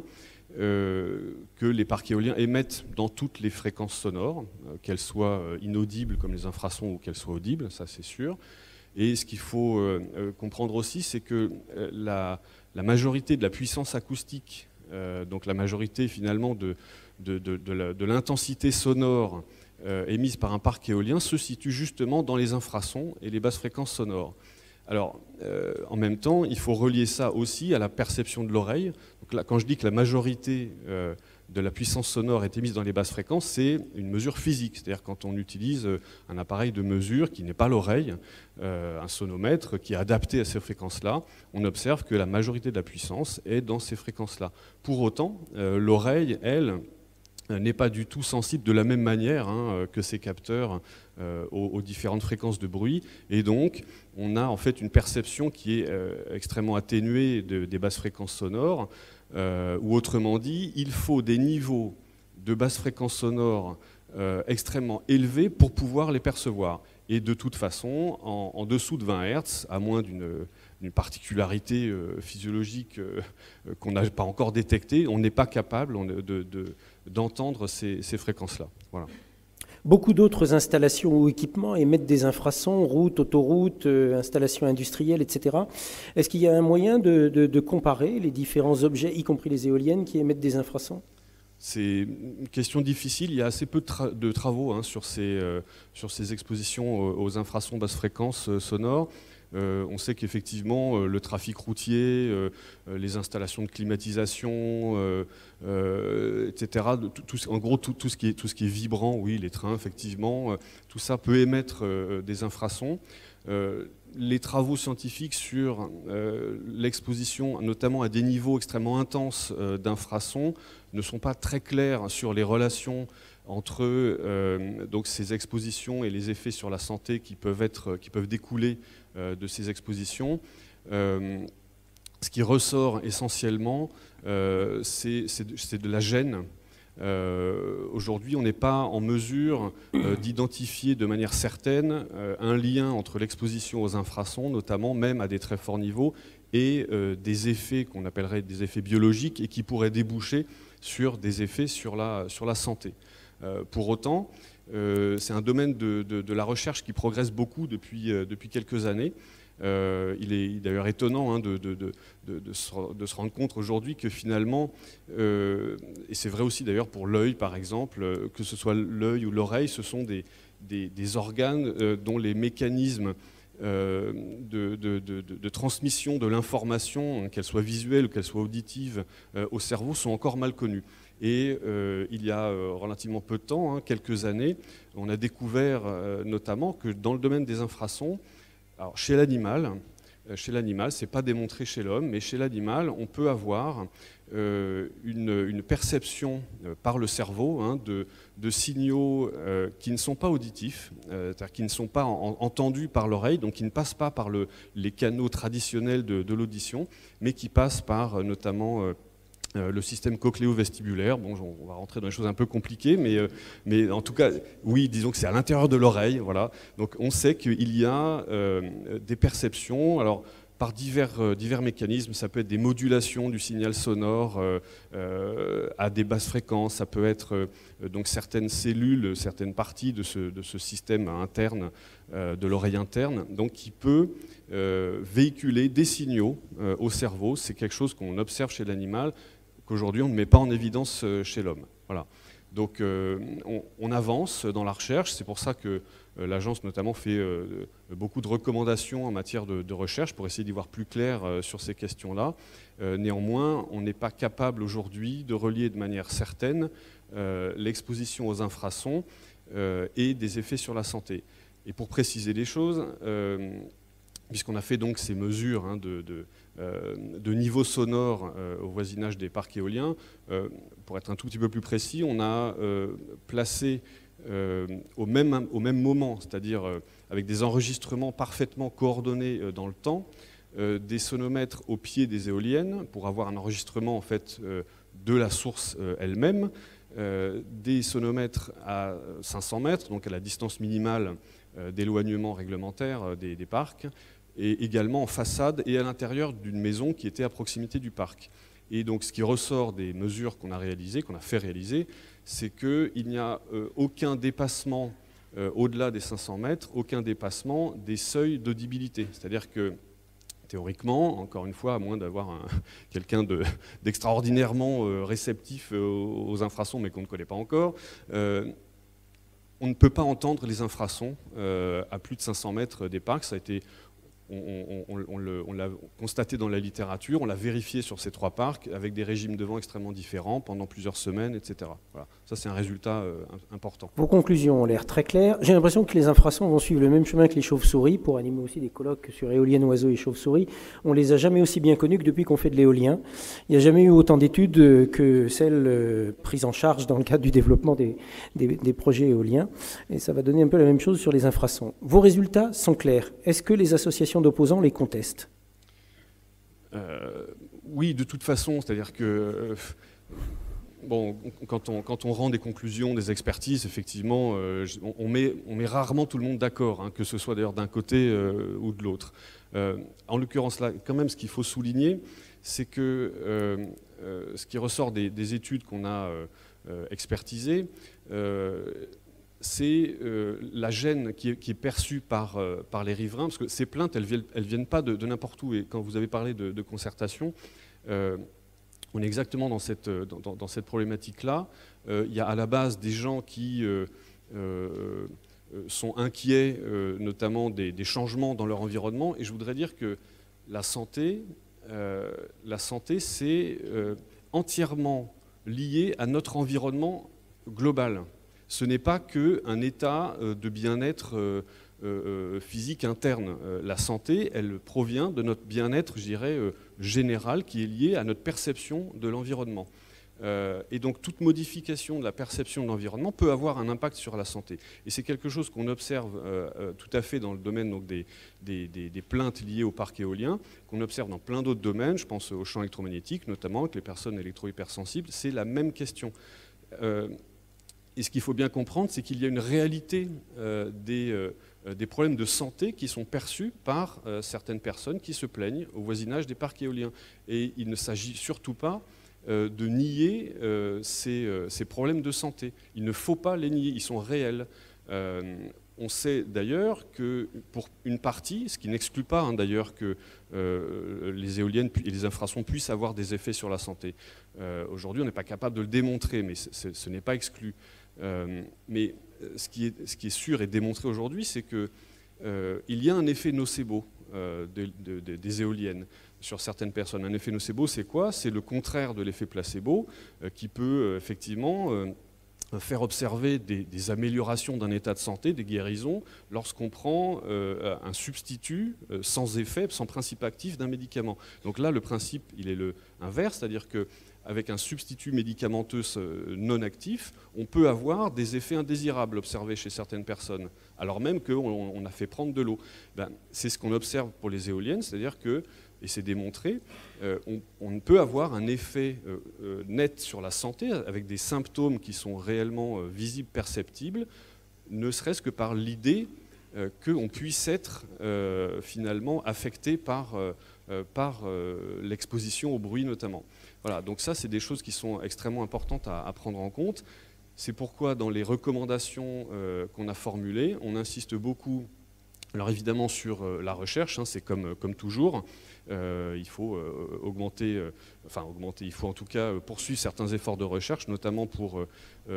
que les parcs éoliens émettent dans toutes les fréquences sonores, qu'elles soient inaudibles comme les infrasons ou qu'elles soient audibles, ça c'est sûr. Et ce qu'il faut comprendre aussi, c'est que la majorité de la puissance acoustique, donc la majorité finalement de l'intensité sonore émise par un parc éolien se situe justement dans les infrasons et les basses fréquences sonores. Alors, en même temps, il faut relier ça aussi à la perception de l'oreille. Donc là, quand je dis que la majorité de la puissance sonore est émise dans les basses fréquences, c'est une mesure physique. C'est-à-dire quand on utilise un appareil de mesure qui n'est pas l'oreille, un sonomètre qui est adapté à ces fréquences-là, on observe que la majorité de la puissance est dans ces fréquences-là. Pour autant, l'oreille, elle, n'est pas du tout sensible de la même manière que ces capteurs aux différentes fréquences de bruit, et donc on a en fait une perception qui est extrêmement atténuée des basses fréquences sonores, ou autrement dit, il faut des niveaux de basses fréquences sonores extrêmement élevés pour pouvoir les percevoir. Et de toute façon, en dessous de 20 Hz, à moins d'une particularité physiologique qu'on n'a pas encore détectée, on n'est pas capable d'entendre ces fréquences-là. Voilà. Beaucoup d'autres installations ou équipements émettent des infrasons, routes, autoroutes, installations industrielles, etc. Est-ce qu'il y a un moyen de comparer les différents objets, y compris les éoliennes, qui émettent des infrasons ? C'est une question difficile. Il y a assez peu de travaux sur ces expositions aux infrasons basse fréquence sonores. On sait qu'effectivement, le trafic routier, les installations de climatisation, etc., en gros, tout ce qui est vibrant, oui, les trains, effectivement, tout ça peut émettre des infrasons. Les travaux scientifiques sur l'exposition, notamment à des niveaux extrêmement intenses d'infrasons, ne sont pas très clairs sur les relations entre donc ces expositions et les effets sur la santé qui peuvent découler de ces expositions. Ce qui ressort essentiellement, c'est de la gêne. Aujourd'hui, on n'est pas en mesure d'identifier de manière certaine un lien entre l'exposition aux infrasons, notamment même à des très forts niveaux, et des effets qu'on appellerait des effets biologiques et qui pourraient déboucher sur des effets sur la santé. Pour autant, c'est un domaine de la recherche qui progresse beaucoup depuis quelques années. Il est d'ailleurs étonnant de se rendre compte aujourd'hui que finalement, et c'est vrai aussi d'ailleurs pour l'œil par exemple, que ce soit l'œil ou l'oreille, ce sont des organes dont les mécanismes de transmission de l'information, qu'elle soit visuelle ou qu'elle soit auditive, au cerveau sont encore mal connues. Et il y a relativement peu de temps, quelques années, on a découvert notamment que dans le domaine des infrasons, alors chez l'animal, c'est pas démontré chez l'homme, mais chez l'animal, on peut avoir une perception par le cerveau de signaux qui ne sont pas auditifs, c'est-à-dire qui ne sont pas entendus par l'oreille, donc qui ne passent pas par les canaux traditionnels de l'audition, mais qui passent par notamment le système cochléo-vestibulaire. Bon, on va rentrer dans des choses un peu compliquées, mais en tout cas, oui, disons que c'est à l'intérieur de l'oreille. Voilà. Donc on sait qu'il y a des perceptions. Alors, par divers mécanismes, ça peut être des modulations du signal sonore à des basses fréquences, ça peut être donc certaines cellules, certaines parties de ce système interne, de l'oreille interne, donc qui peut véhiculer des signaux au cerveau. C'est quelque chose qu'on observe chez l'animal, qu'aujourd'hui on ne met pas en évidence chez l'homme. Voilà. Donc on avance dans la recherche, c'est pour ça que l'agence notamment fait beaucoup de recommandations en matière de recherche pour essayer d'y voir plus clair sur ces questions-là. Néanmoins, on n'est pas capable aujourd'hui de relier de manière certaine l'exposition aux infrasons et des effets sur la santé. Et pour préciser les choses, puisqu'on a fait donc ces mesures de niveau sonore au voisinage des parcs éoliens, pour être un tout petit peu plus précis, on a placé au même moment, c'est-à-dire avec des enregistrements parfaitement coordonnés dans le temps, des sonomètres au pied des éoliennes pour avoir un enregistrement en fait de la source elle-même, des sonomètres à 500 mètres, donc à la distance minimale d'éloignement réglementaire des parcs, et également en façade et à l'intérieur d'une maison qui était à proximité du parc. Et donc ce qui ressort des mesures qu'on a réalisées, qu'on a fait réaliser, c'est qu'il n'y a aucun dépassement au-delà des 500 mètres, aucun dépassement des seuils d'audibilité. C'est-à-dire que théoriquement, encore une fois, à moins d'avoir quelqu'un d'extraordinairement réceptif aux infrasons, mais qu'on ne connaît pas encore, on ne peut pas entendre les infrasons à plus de 500 mètres des parcs. Ça a été... On l'a constaté dans la littérature, on l'a vérifié sur ces 3 parcs avec des régimes de vent extrêmement différents pendant plusieurs semaines, etc. Voilà. Ça, c'est un résultat important. Vos conclusions ont l'air très claires. J'ai l'impression que les infrasons vont suivre le même chemin que les chauves-souris pour animer aussi des colloques sur éoliennes, oiseaux et chauves-souris. On les a jamais aussi bien connus que depuis qu'on fait de l'éolien. Il n'y a jamais eu autant d'études que celles prises en charge dans le cadre du développement des projets éoliens. Et ça va donner un peu la même chose sur les infrasons. Vos résultats sont clairs. Est-ce que les associations d'opposants les contestent? Oui, de toute façon, c'est-à-dire que bon, quand on rend des conclusions, des expertises, effectivement, on met rarement tout le monde d'accord, que ce soit d'ailleurs d'un côté ou de l'autre. En l'occurrence là, quand même, ce qu'il faut souligner, c'est que ce qui ressort des études qu'on a expertisées, c'est la gêne qui est perçue par les riverains, parce que ces plaintes, elles viennent pas de n'importe où. Et quand vous avez parlé de concertation, on est exactement dans cette problématique-là. Il y a à la base des gens qui sont inquiets, notamment des changements dans leur environnement. Et je voudrais dire que la santé c'est entièrement lié à notre environnement global. Ce n'est pas qu'un état de bien-être physique interne. La santé, elle provient de notre bien-être, je dirais, général, qui est lié à notre perception de l'environnement. Et donc toute modification de la perception de l'environnement peut avoir un impact sur la santé. Et c'est quelque chose qu'on observe tout à fait dans le domaine donc, des plaintes liées au parc éolien, qu'on observe dans plein d'autres domaines, je pense au champ électromagnétique notamment, avec les personnes électro-hypersensibles, c'est la même question. Et ce qu'il faut bien comprendre, c'est qu'il y a une réalité des problèmes de santé qui sont perçus par certaines personnes qui se plaignent au voisinage des parcs éoliens. Et il ne s'agit surtout pas de nier ces problèmes de santé. Il ne faut pas les nier, ils sont réels. On sait d'ailleurs que pour une partie, ce qui n'exclut pas d'ailleurs que les éoliennes et les infrasons puissent avoir des effets sur la santé. Aujourd'hui, on n'est pas capable de le démontrer, mais ce n'est pas exclu. Mais ce qui est sûr et démontré aujourd'hui, c'est que il y a un effet nocebo des éoliennes sur certaines personnes. Un effet nocebo, c'est quoi? C'est le contraire de l'effet placebo, qui peut effectivement faire observer des améliorations d'un état de santé, des guérisons, lorsqu'on prend un substitut sans effet, sans principe actif d'un médicament. Donc là, le principe, il est le inverse, c'est-à-dire qu'avec un substitut médicamenteux non actif, on peut avoir des effets indésirables observés chez certaines personnes, alors même qu'on a fait prendre de l'eau. C'est ce qu'on observe pour les éoliennes, c'est-à-dire que, et c'est démontré, on peut avoir un effet net sur la santé, avec des symptômes qui sont réellement visibles, perceptibles, ne serait-ce que par l'idée qu'on puisse être finalement affecté par l'exposition au bruit notamment. Voilà, donc ça, c'est des choses qui sont extrêmement importantes à prendre en compte. C'est pourquoi dans les recommandations qu'on a formulées, on insiste beaucoup, alors évidemment sur la recherche, c'est comme toujours. Il faut il faut en tout cas poursuivre certains efforts de recherche, notamment pour...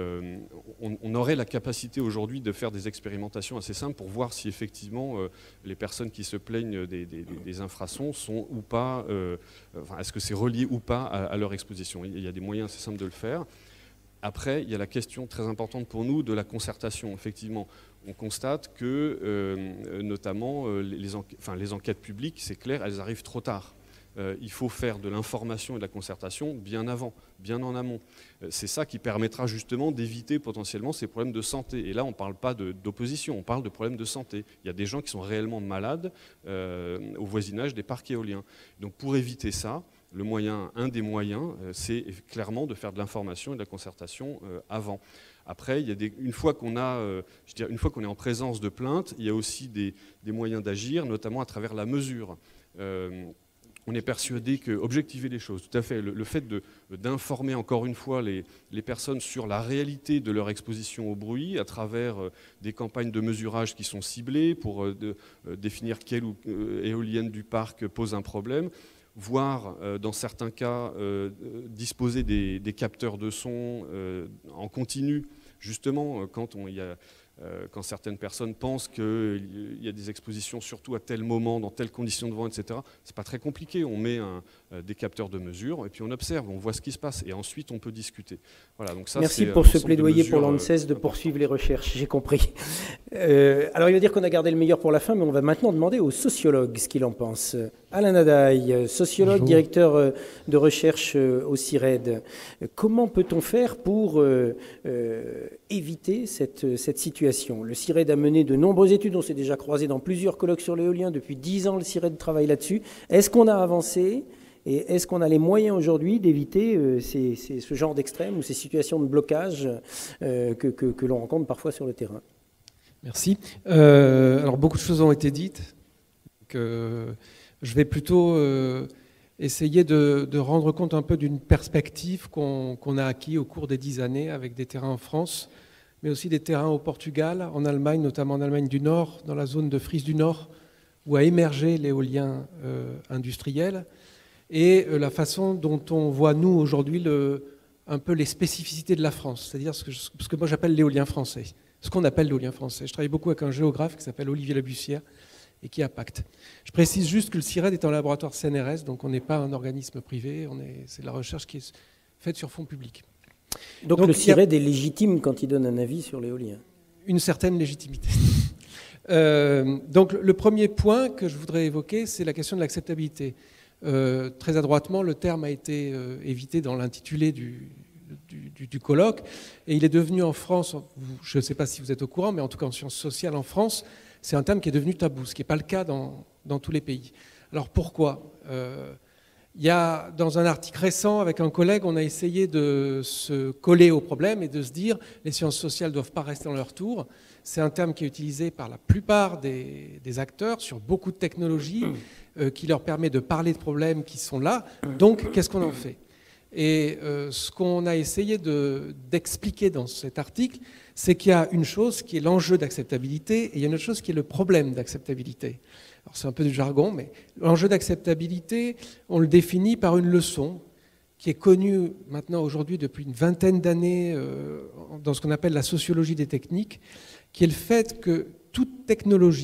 on aurait la capacité aujourd'hui de faire des expérimentations assez simples pour voir si effectivement les personnes qui se plaignent des infrasons sont ou pas... est-ce que c'est relié ou pas à leur exposition? Il y a des moyens assez simples de le faire. Après, il y a la question très importante pour nous de la concertation. Effectivement, on constate que, notamment, les enquêtes publiques, c'est clair, elles arrivent trop tard. Il faut faire de l'information et de la concertation bien avant, bien en amont. C'est ça qui permettra justement d'éviter potentiellement ces problèmes de santé. Et là, on ne parle pas d'opposition, on parle de problèmes de santé. Il y a des gens qui sont réellement malades au voisinage des parcs éoliens. Donc pour éviter ça, un des moyens, c'est clairement de faire de l'information et de la concertation avant. Après, une fois qu'on est en présence de plaintes, il y a aussi des moyens d'agir, notamment à travers la mesure. On est persuadé qu'objectiver les choses, tout à fait, le fait d'informer encore une fois les personnes sur la réalité de leur exposition au bruit à travers des campagnes de mesurage qui sont ciblées pour définir quelle éolienne du parc pose un problème, voire dans certains cas disposer des capteurs de son en continu, justement quand certaines personnes pensent qu'il y a des expositions surtout à tel moment, dans telles conditions de vent, etc. C'est pas très compliqué, on met des capteurs de mesure et puis on observe, on voit ce qui se passe et ensuite on peut discuter. Voilà, donc ça, merci pour ce plaidoyer pour l'ANSES de poursuivre les recherches, j'ai compris. Alors il va dire qu'on a gardé le meilleur pour la fin, mais on va maintenant demander aux sociologues ce qu'il en pense. Alain Nadaille, sociologue, bonjour, directeur de recherche au CIRED. Comment peut-on faire pour éviter cette situation? Le CIRED a mené de nombreuses études, on s'est déjà croisé dans plusieurs colloques sur l'éolien, depuis 10 ans le CIRED travaille là-dessus. Est-ce qu'on a avancé et est-ce qu'on a les moyens aujourd'hui d'éviter ce genre d'extrême ou ces situations de blocage que l'on rencontre parfois sur le terrain? Merci. Alors beaucoup de choses ont été dites. Je vais plutôt essayer de rendre compte un peu d'une perspective qu'on a acquis au cours des 10 années avec des terrains en France, mais aussi des terrains au Portugal, en Allemagne, notamment en Allemagne du Nord, dans la zone de Frise du Nord, où a émergé l'éolien industriel, et la façon dont on voit, nous, aujourd'hui, un peu les spécificités de la France, c'est-à-dire ce que moi j'appelle l'éolien français, ce qu'on appelle l'éolien français. Je travaille beaucoup avec un géographe qui s'appelle Olivier Labussière, et qui a Pacte. Je précise juste que le CIRED est un laboratoire CNRS, donc on n'est pas un organisme privé, c'est de la recherche qui est faite sur fonds publics. Donc le CIRED est légitime quand il donne un avis sur l'éolien? Une certaine légitimité. Donc le premier point que je voudrais évoquer, c'est la question de l'acceptabilité. Très adroitement, le terme a été évité dans l'intitulé du colloque, et il est devenu en France, je ne sais pas si vous êtes au courant, mais en tout cas en sciences sociales en France, c'est un terme qui est devenu tabou, ce qui n'est pas le cas dans tous les pays. Alors pourquoi ? Il y a, dans un article récent avec un collègue, on a essayé de se coller au problème et de se dire les sciences sociales ne doivent pas rester dans leur tour. C'est un terme qui est utilisé par la plupart des acteurs sur beaucoup de technologies qui leur permet de parler de problèmes qui sont là. Donc, qu'est-ce qu'on en fait ? Et ce qu'on a essayé d'expliquer dans cet article, c'est qu'il y a une chose qui est l'enjeu d'acceptabilité et il y a une autre chose qui est le problème d'acceptabilité. Alors c'est un peu du jargon, mais l'enjeu d'acceptabilité, on le définit par une leçon qui est connue maintenant aujourd'hui depuis une vingtaine d'années dans ce qu'on appelle la sociologie des techniques, qui est le fait que toute technologie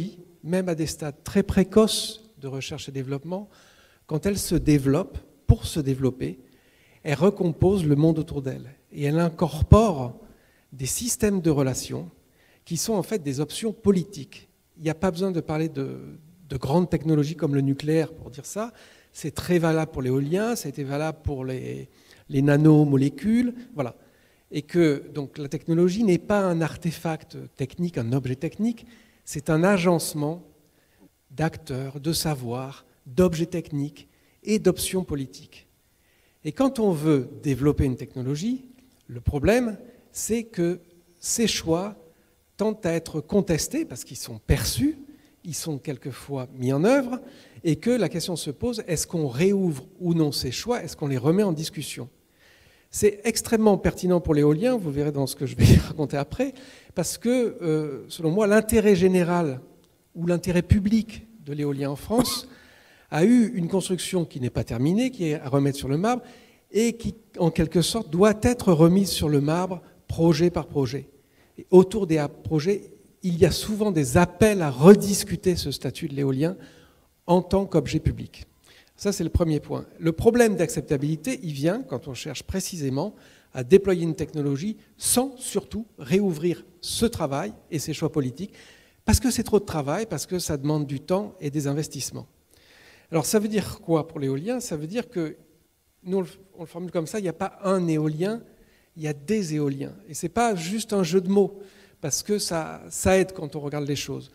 même à des stades très précoces de recherche et développement, quand elle se développe, pour se développer, elle recompose le monde autour d'elle. Et elle incorpore des systèmes de relations qui sont en fait des options politiques. Il n'y a pas besoin de parler de grandes technologies comme le nucléaire pour dire ça. C'est très valable pour l'éolien, ça a été valable pour les nanomolécules. Voilà. Et que donc, la technologie n'est pas un artefact technique, un objet technique, c'est un agencement d'acteurs, de savoirs, d'objets techniques et d'options politiques. Et quand on veut développer une technologie, le problème, c'est que ces choix tendent à être contestés parce qu'ils sont perçus, ils sont quelquefois mis en œuvre, et que la question se pose, est-ce qu'on réouvre ou non ces choix, est-ce qu'on les remet en discussion? C'est extrêmement pertinent pour l'éolien, vous verrez dans ce que je vais raconter après, parce que, selon moi, l'intérêt général ou l'intérêt public de l'éolien en France a eu une construction qui n'est pas terminée, qui est à remettre sur le marbre, et qui, en quelque sorte, doit être remise sur le marbre projet par projet. Et autour des projets, il y a souvent des appels à rediscuter ce statut de l'éolien en tant qu'objet public. Ça, c'est le premier point. Le problème d'acceptabilité, il vient quand on cherche précisément à déployer une technologie sans surtout réouvrir ce travail et ces choix politiques, parce que c'est trop de travail, parce que ça demande du temps et des investissements. Alors ça veut dire quoi pour l'éolien? Ça veut dire que, nous on le formule comme ça, il n'y a pas un éolien, il y a des éoliens. Et ce n'est pas juste un jeu de mots, parce que ça aide quand on regarde les choses.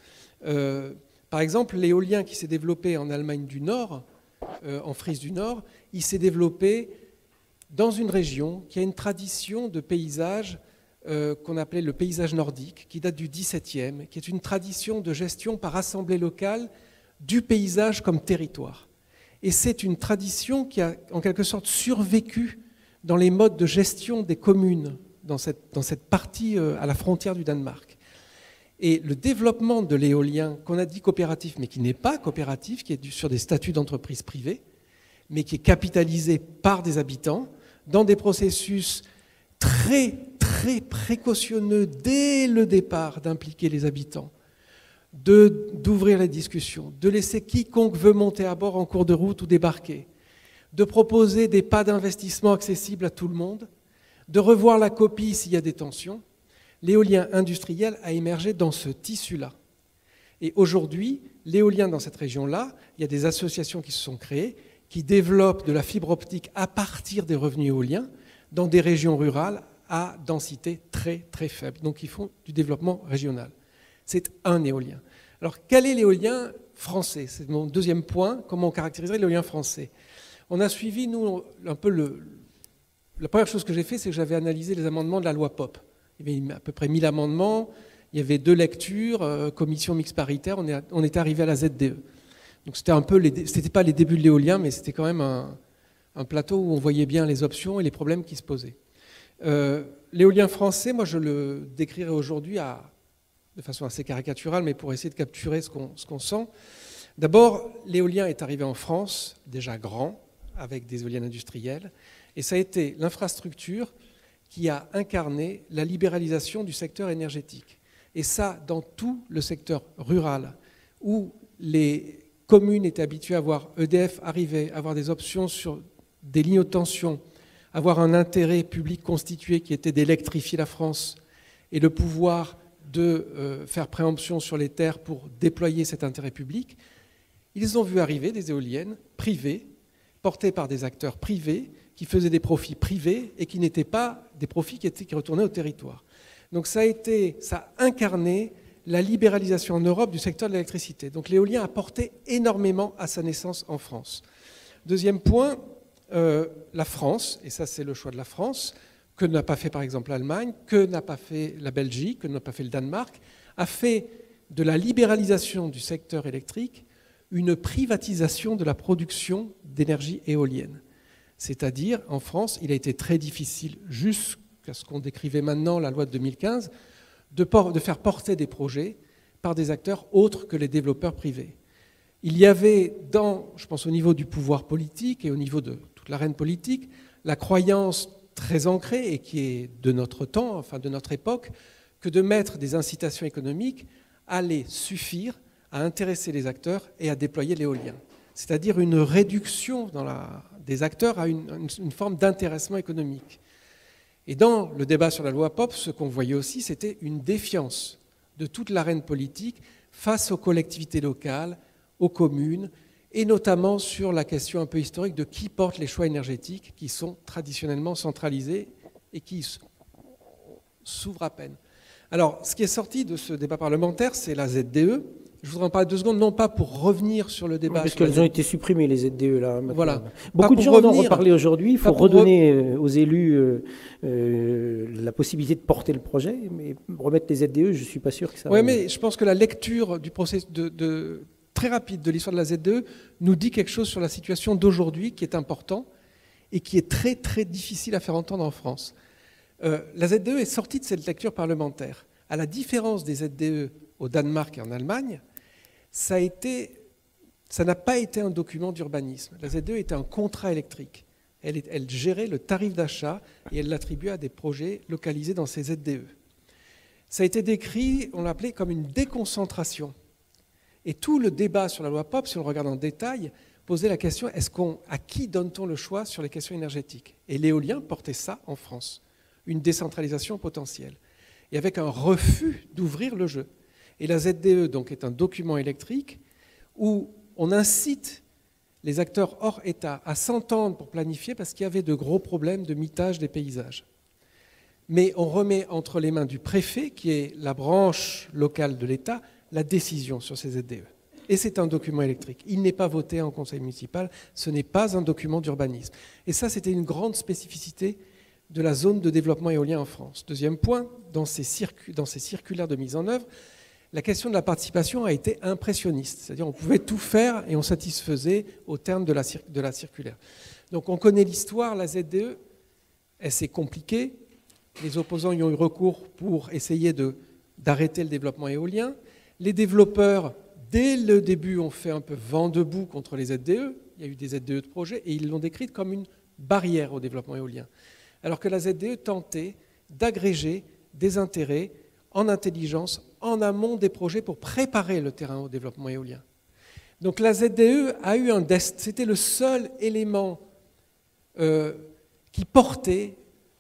Par exemple, l'éolien qui s'est développé en Allemagne du Nord, en Frise du Nord, il s'est développé dans une région qui a une tradition de paysage qu'on appelait le paysage nordique, qui date du XVIIe, qui est une tradition de gestion par assemblée locale du paysage comme territoire. Et c'est une tradition qui a en quelque sorte survécu dans les modes de gestion des communes, dans cette partie à la frontière du Danemark. Et le développement de l'éolien, qu'on a dit coopératif, mais qui n'est pas coopératif, qui est sur des statuts d'entreprise privée, mais qui est capitalisé par des habitants, dans des processus très, très précautionneux dès le départ d'impliquer les habitants, d'ouvrir les discussions, de laisser quiconque veut monter à bord en cours de route ou débarquer, de proposer des pas d'investissement accessibles à tout le monde, de revoir la copie s'il y a des tensions. L'éolien industriel a émergé dans ce tissu-là. Et aujourd'hui, l'éolien dans cette région-là, il y a des associations qui se sont créées, qui développent de la fibre optique à partir des revenus éoliens dans des régions rurales à densité très très faible. Donc ils font du développement régional. C'est un éolien. Alors quel est l'éolien français? C'est mon deuxième point. Comment on caractériserait l'éolien français? On a suivi, nous, un peu la première chose que j'ai fait, c'est que j'avais analysé les amendements de la loi POP. Il y avait à peu près 1000 amendements, il y avait 2 lectures, commission mixte paritaire, on était arrivé à la ZDE. Donc c'était un peu, c'était pas les débuts de l'éolien, mais c'était quand même un plateau où on voyait bien les options et les problèmes qui se posaient. L'éolien français, moi je le décrirais aujourd'hui de façon assez caricaturale, mais pour essayer de capturer ce qu'on sent. D'abord, l'éolien est arrivé en France, déjà grand, avec des éoliennes industrielles, et ça a été l'infrastructure qui a incarné la libéralisation du secteur énergétique. Et ça, dans tout le secteur rural, où les communes étaient habituées à voir EDF arriver, à avoir des options sur des lignes haute tension, avoir un intérêt public constitué qui était d'électrifier la France et le pouvoir de faire préemption sur les terres pour déployer cet intérêt public, ils ont vu arriver des éoliennes privées, portées par des acteurs privés, qui faisaient des profits privés et qui n'étaient pas des profits qui retournaient au territoire. Donc ça a incarné la libéralisation en Europe du secteur de l'électricité. Donc l'éolien a porté énormément à sa naissance en France. Deuxième point, la France, et ça c'est le choix de la France, que n'a pas fait par exemple l'Allemagne, que n'a pas fait la Belgique, que n'a pas fait le Danemark, a fait de la libéralisation du secteur électrique une privatisation de la production d'énergie éolienne. C'est-à-dire, en France, il a été très difficile, jusqu'à ce qu'on décrivait maintenant, la loi de 2015, de faire porter des projets par des acteurs autres que les développeurs privés. Il y avait, je pense au niveau du pouvoir politique et au niveau de toute l'arène politique, la croyance très ancrée et qui est de notre temps, enfin de notre époque, que de mettre des incitations économiques allait suffire à intéresser les acteurs et à déployer l'éolien. C'est-à-dire une réduction des acteurs à une forme d'intéressement économique. Et dans le débat sur la loi POP, ce qu'on voyait aussi, c'était une défiance de toute l'arène politique face aux collectivités locales, aux communes, et notamment sur la question un peu historique de qui porte les choix énergétiques qui sont traditionnellement centralisés et qui s'ouvrent à peine. Alors, ce qui est sorti de ce débat parlementaire, c'est la ZDE. Je voudrais en parler 2 secondes, non pas pour revenir sur le débat. Parce qu'elles ont été supprimées, les ZDE, là. Maintenant. Voilà. Beaucoup de gens en ont reparlé aujourd'hui. Il faut redonner aux élus la possibilité de porter le projet, mais remettre les ZDE, je ne suis pas sûr que ça... Oui, mais je pense que la lecture du processus très rapide de l'histoire de la ZDE nous dit quelque chose sur la situation d'aujourd'hui qui est important et qui est très, très difficile à faire entendre en France. La ZDE est sortie de cette lecture parlementaire. À la différence des ZDE au Danemark et en Allemagne, ça n'a pas été un document d'urbanisme. La ZDE était un contrat électrique. Elle gérait le tarif d'achat et elle l'attribuait à des projets localisés dans ces ZDE. Ça a été décrit, on l'appelait comme une déconcentration. Et tout le débat sur la loi POP, si on le regarde en détail, posait la question, à qui donne-t-on le choix sur les questions énergétiques? Et l'éolien portait ça en France, une décentralisation potentielle. Et avec un refus d'ouvrir le jeu. Et la ZDE donc, est un document électrique où on incite les acteurs hors État à s'entendre pour planifier parce qu'il y avait de gros problèmes de mitage des paysages. Mais on remet entre les mains du préfet, qui est la branche locale de l'État, la décision sur ces ZDE. Et c'est un document électrique. Il n'est pas voté en conseil municipal, ce n'est pas un document d'urbanisme. Et ça, c'était une grande spécificité de la zone de développement éolien en France. Deuxième point, dans ces circulaires de mise en œuvre, la question de la participation a été impressionniste. C'est-à-dire on pouvait tout faire et on satisfaisait au terme de la circulaire. Donc on connaît l'histoire, la ZDE, elle s'est compliquée. Les opposants y ont eu recours pour essayer d'arrêter le développement éolien. Les développeurs, dès le début, ont fait un peu vent debout contre les ZDE. Il y a eu des ZDE de projet et ils l'ont décrite comme une barrière au développement éolien. Alors que la ZDE tentait d'agréger des intérêts en intelligence, en amont des projets pour préparer le terrain au développement éolien. Donc la ZDE a eu un destin, c'était le seul élément qui portait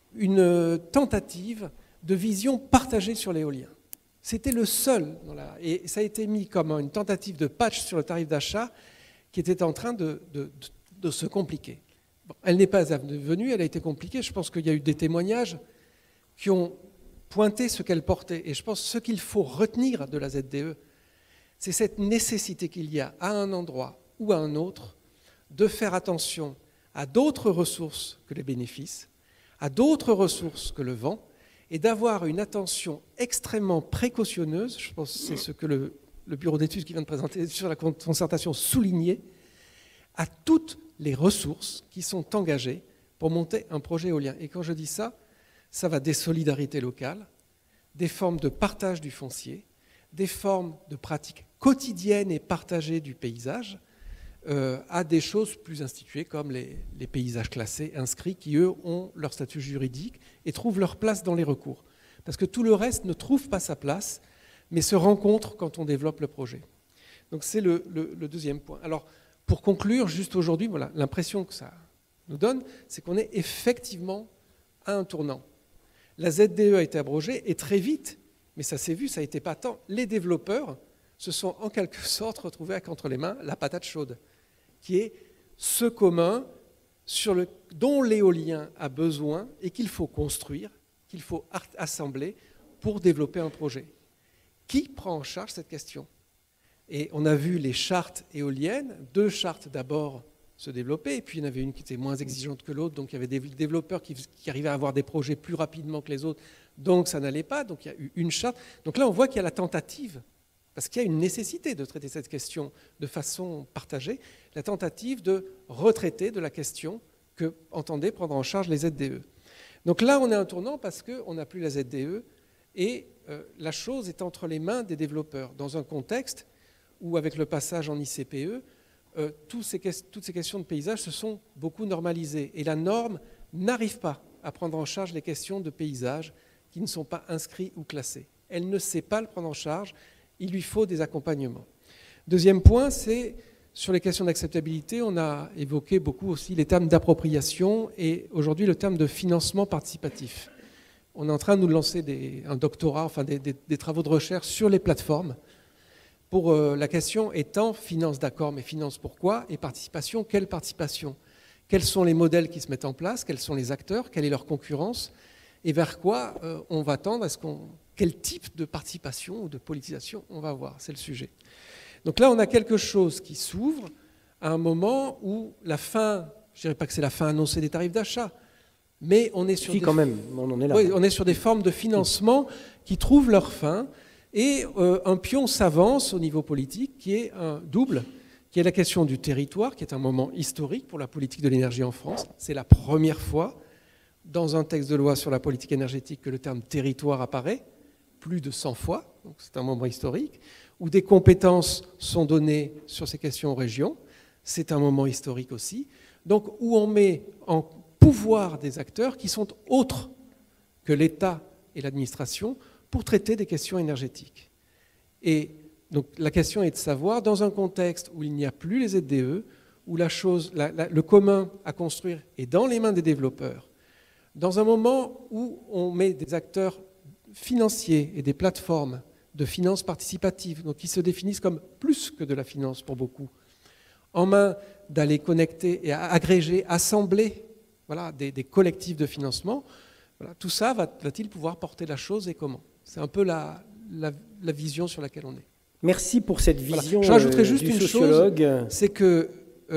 une tentative de vision partagée sur l'éolien. C'était le seul, et ça a été mis comme une tentative de patch sur le tarif d'achat qui était en train de se compliquer. Bon, elle n'est pas venue, elle a été compliquée. Je pense qu'il y a eu des témoignages qui ont pointé ce qu'elle portait. Et je pense que ce qu'il faut retenir de la ZDE, c'est cette nécessité qu'il y a à un endroit ou à un autre de faire attention à d'autres ressources que les bénéfices, à d'autres ressources que le vent, et d'avoir une attention extrêmement précautionneuse, je pense que c'est ce que le bureau d'études qui vient de présenter sur la concertation soulignait, à toutes les ressources qui sont engagées pour monter un projet éolien. Et quand je dis ça, ça va des solidarités locales, des formes de partage du foncier, des formes de pratiques quotidiennes et partagées du paysage, à des choses plus instituées comme les paysages classés, inscrits, qui eux ont leur statut juridique et trouvent leur place dans les recours. Parce que tout le reste ne trouve pas sa place, mais se rencontre quand on développe le projet. Donc c'est le deuxième point. Alors, pour conclure, juste aujourd'hui, voilà, l'impression que ça nous donne, c'est qu'on est effectivement à un tournant. La ZDE a été abrogée et très vite, mais ça s'est vu, ça a été patent, les développeurs se sont en quelque sorte retrouvés avec entre les mains la patate chaude, qui est ce commun dont l'éolien a besoin et qu'il faut construire, qu'il faut assembler pour développer un projet. Qui prend en charge cette question? Et on a vu les chartes éoliennes, 2 chartes d'abord se développer, et puis il y en avait une qui était moins exigeante que l'autre, donc il y avait des développeurs qui arrivaient à avoir des projets plus rapidement que les autres, donc ça n'allait pas, donc il y a eu une charte. Donc là on voit qu'il y a la tentative, parce qu'il y a une nécessité de traiter cette question de façon partagée, la tentative de retraiter de la question que entendaient prendre en charge les ZDE. Donc là on est à un tournant parce qu'on n'a plus la ZDE, et la chose est entre les mains des développeurs, dans un contexte où avec le passage en ICPE, toutes ces questions de paysage se sont beaucoup normalisées. Et la norme n'arrive pas à prendre en charge les questions de paysage qui ne sont pas inscrits ou classés. Elle ne sait pas le prendre en charge, il lui faut des accompagnements. Deuxième point, c'est sur les questions d'acceptabilité, on a évoqué beaucoup aussi les termes d'appropriation et aujourd'hui le terme de financement participatif. On est en train de nous lancer un doctorat, enfin des travaux de recherche sur les plateformes pour la question étant finance, d'accord, mais finance pourquoi, et participation, quelle participation? Quels sont les modèles qui se mettent en place? Quels sont les acteurs? Quelle est leur concurrence? Et vers quoi on va tendre? Quel type de participation ou de politisation on va avoir? C'est le sujet. Donc là, on a quelque chose qui s'ouvre à un moment où la fin, je ne dirais pas que c'est la fin annoncée des tarifs d'achat, mais on est sur quand même, on en est là. Oui, on est sur des formes de financement qui trouvent leur fin. Et un pion s'avance au niveau politique qui est un double, qui est la question du territoire, qui est un moment historique pour la politique de l'énergie en France. C'est la première fois dans un texte de loi sur la politique énergétique que le terme territoire apparaît, plus de 100 fois, donc c'est un moment historique, où des compétences sont données sur ces questions aux régions, c'est un moment historique aussi, donc où on met en pouvoir des acteurs qui sont autres que l'État et l'administration pour traiter des questions énergétiques. Et donc la question est de savoir, dans un contexte où il n'y a plus les ZDE, où le commun à construire est dans les mains des développeurs, dans un moment où on met des acteurs financiers et des plateformes de finances participatives, donc qui se définissent comme plus que de la finance pour beaucoup, en main d'aller connecter et agréger, assembler voilà, des collectifs de financement, voilà, tout ça va-t-il pouvoir porter la chose et comment? C'est un peu la vision sur laquelle on est. Merci pour cette vision. Voilà. Je rajouterais juste du une sociologue. chose, c'est que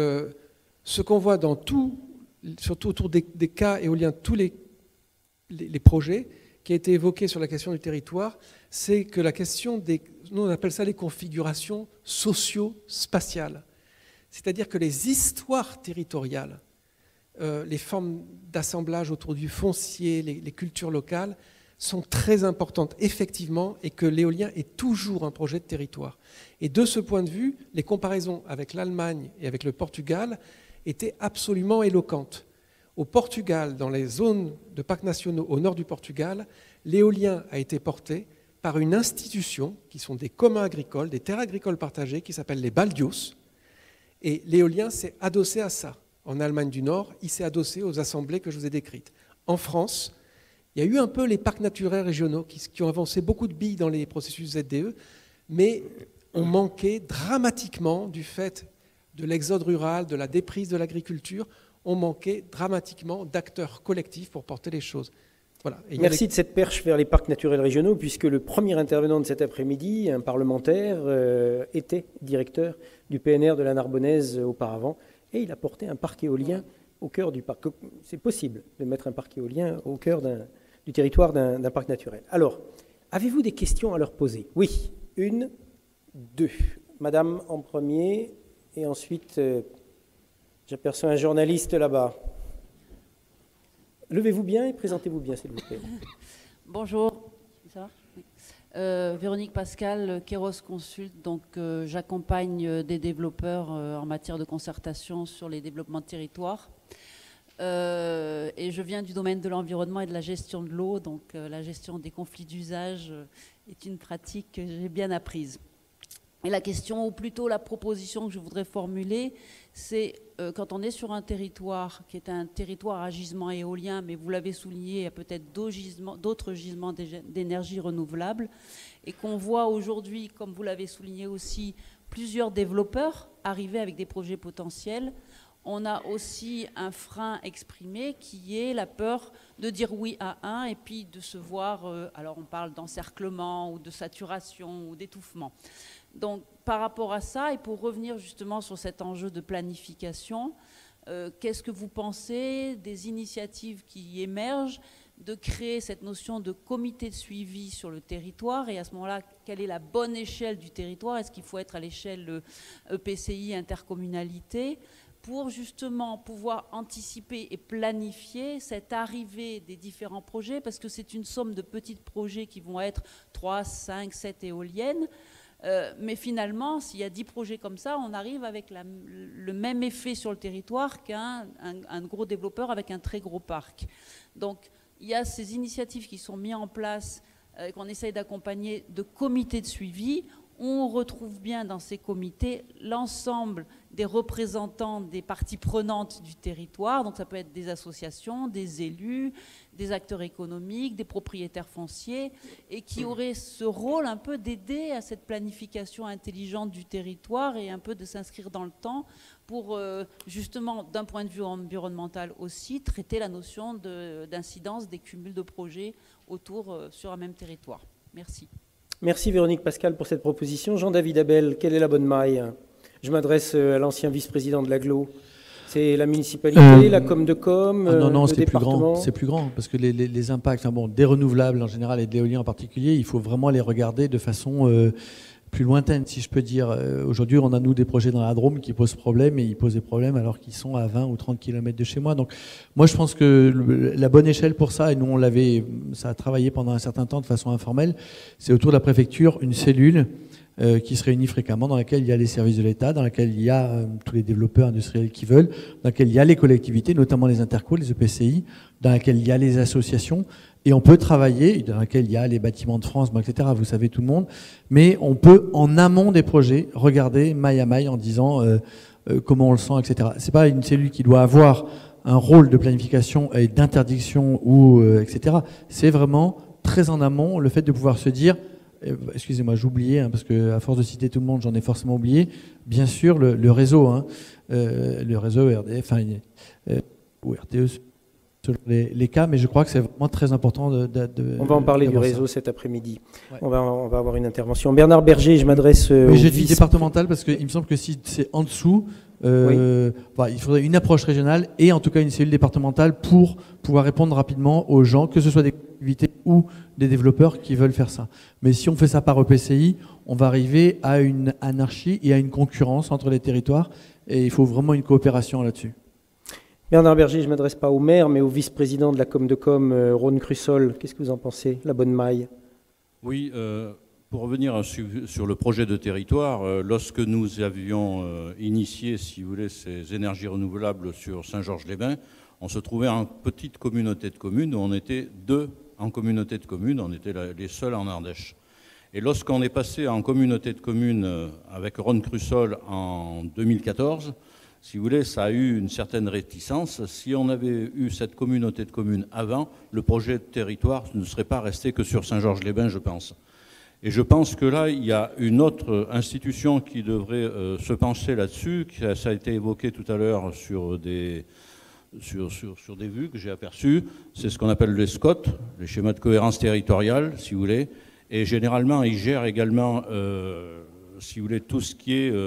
ce qu'on voit dans surtout autour des cas éoliens, tous les projets qui a été évoqué sur la question du territoire, c'est que la question nous on appelle ça les configurations socio-spatiales. C'est-à-dire que les histoires territoriales, les formes d'assemblage autour du foncier, les cultures locales, sont très importantes, effectivement, et que l'éolien est toujours un projet de territoire. Et de ce point de vue, les comparaisons avec l'Allemagne et avec le Portugal étaient absolument éloquentes. Au Portugal, dans les zones de parcs nationaux au nord du Portugal, l'éolien a été porté par une institution qui sont des communs agricoles, des terres agricoles partagées, qui s'appellent les baldios. Et l'éolien s'est adossé à ça. En Allemagne du Nord, il s'est adossé aux assemblées que je vous ai décrites. En France, il y a eu un peu les parcs naturels régionaux qui ont avancé beaucoup de billes dans les processus ZDE, mais ont manqué dramatiquement du fait de l'exode rural, de la déprise de l'agriculture, ont manqué dramatiquement d'acteurs collectifs pour porter les choses. Voilà. Merci de cette perche vers les parcs naturels régionaux, puisque le premier intervenant de cet après-midi, un parlementaire, était directeur du PNR de la Narbonnaise auparavant, et il a porté un parc éolien au cœur du parc. C'est possible de mettre un parc éolien au cœur du territoire d'un parc naturel. Alors, avez-vous des questions à leur poser? Oui, une, deux. Madame en premier, et ensuite, j'aperçois un journaliste là-bas. Levez-vous bien et présentez-vous bien, s'il vous plaît. Bonjour, ça va? Véronique Pascal, Kéros Consult. Donc, j'accompagne des développeurs en matière de concertation sur les développements de territoire. Et je viens du domaine de l'environnement et de la gestion de l'eau. Donc, la gestion des conflits d'usage est une pratique que j'ai bien apprise. Et la question, ou plutôt la proposition que je voudrais formuler, c'est quand on est sur un territoire qui est un territoire à gisement éolien, mais vous l'avez souligné, il y a peut-être d'autres gisements d'énergie renouvelable, et qu'on voit aujourd'hui, comme vous l'avez souligné aussi, plusieurs développeurs arriver avec des projets potentiels, on a aussi un frein exprimé qui est la peur de dire oui à un et puis de se voir, alors on parle d'encerclement ou de saturation ou d'étouffement. Donc, par rapport à ça, et pour revenir justement sur cet enjeu de planification, qu'est-ce que vous pensez des initiatives qui émergent de créer cette notion de comité de suivi sur le territoire? Et à ce moment-là, quelle est la bonne échelle du territoire? Est-ce qu'il faut être à l'échelle EPCI, intercommunalité, pour justement pouvoir anticiper et planifier cette arrivée des différents projets? Parce que c'est une somme de petits projets qui vont être 3, 5, 7 éoliennes. Mais finalement, s'il y a 10 projets comme ça, on arrive avec le même effet sur le territoire qu'un gros développeur avec un très gros parc. Donc, il y a ces initiatives qui sont mises en place, qu'on essaye d'accompagner de comités de suivi. on retrouve bien dans ces comités l'ensemble des représentants des parties prenantes du territoire. Donc ça peut être des associations, des élus, des acteurs économiques, des propriétaires fonciers, et qui auraient ce rôle un peu d'aider à cette planification intelligente du territoire et un peu de s'inscrire dans le temps pour justement, d'un point de vue environnemental aussi, traiter la notion d'incidence des cumuls de projets autour sur un même territoire. Merci. Merci Véronique Pascal pour cette proposition. Jean-David Abel, quelle est la bonne maille? Je m'adresse à l'ancien vice-président de l'AGLO. C'est la municipalité, la com, non, le département. C'est plus grand, parce que les impacts, des renouvelables en général et de l'éolien en particulier, il faut vraiment les regarder de façon plus lointaine, si je peux dire. Aujourd'hui, on a, nous, des projets dans la Drôme qui posent problème, et ils posent des problèmes alors qu'ils sont à 20 ou 30 km de chez moi. Donc, moi, je pense que la bonne échelle pour ça, et nous, ça a travaillé pendant un certain temps de façon informelle, c'est autour de la préfecture, une cellule qui se réunit fréquemment, dans laquelle il y a les services de l'État, dans laquelle il y a tous les développeurs industriels qui veulent, dans laquelle il y a les collectivités, notamment les intercos, les EPCI, dans laquelle il y a les associations, et on peut travailler, dans laquelle il y a les bâtiments de France, etc., vous savez tout le monde, mais on peut, en amont des projets, regarder maille à maille en disant comment on le sent, etc. C'est pas une cellule qui doit avoir un rôle de planification et d'interdiction, ou etc. C'est vraiment très en amont, le fait de pouvoir se dire, excusez-moi, j'oubliais, parce que à force de citer tout le monde, j'en ai forcément oublié. Bien sûr, le réseau, le réseau RDF, ou RTE, selon les cas, mais je crois que c'est vraiment très important on va en parler du réseau cet après-midi. Ouais. On va avoir une intervention. Bernard Berger, je m'adresse au j'ai dit départemental parce qu'il me semble que si c'est en dessous, il faudrait une approche régionale et en tout cas une cellule départementale pour pouvoir répondre rapidement aux gens, que ce soit des collectivités ou des développeurs qui veulent faire ça. Mais si on fait ça par EPCI, on va arriver à une anarchie et à une concurrence entre les territoires, et il faut vraiment une coopération là-dessus. Bernard Berger, je ne m'adresse pas au maire, mais au vice-président de la com, Rhône Crussol. Qu'est-ce que vous en pensez, la bonne maille? Oui, pour revenir sur le projet de territoire, lorsque nous avions initié, si vous voulez, ces énergies renouvelables sur Saint-Georges-les-Bains, on se trouvait en petite communauté de communes, où on était 2 en communauté de communes, on était les seuls en Ardèche. Et lorsqu'on est passé en communauté de communes avec Rhône Crussol en 2014, si vous voulez, ça a eu une certaine réticence. Si on avait eu cette communauté de communes avant, le projet de territoire ne serait pas resté que sur Saint-Georges-les-Bains, je pense. Et je pense que là, il y a une autre institution qui devrait se pencher là-dessus. Ça a été évoqué tout à l'heure sur des vues que j'ai aperçues. C'est ce qu'on appelle les SCOT, les schémas de cohérence territoriale, si vous voulez. Et généralement, ils gèrent également, si vous voulez, tout ce qui est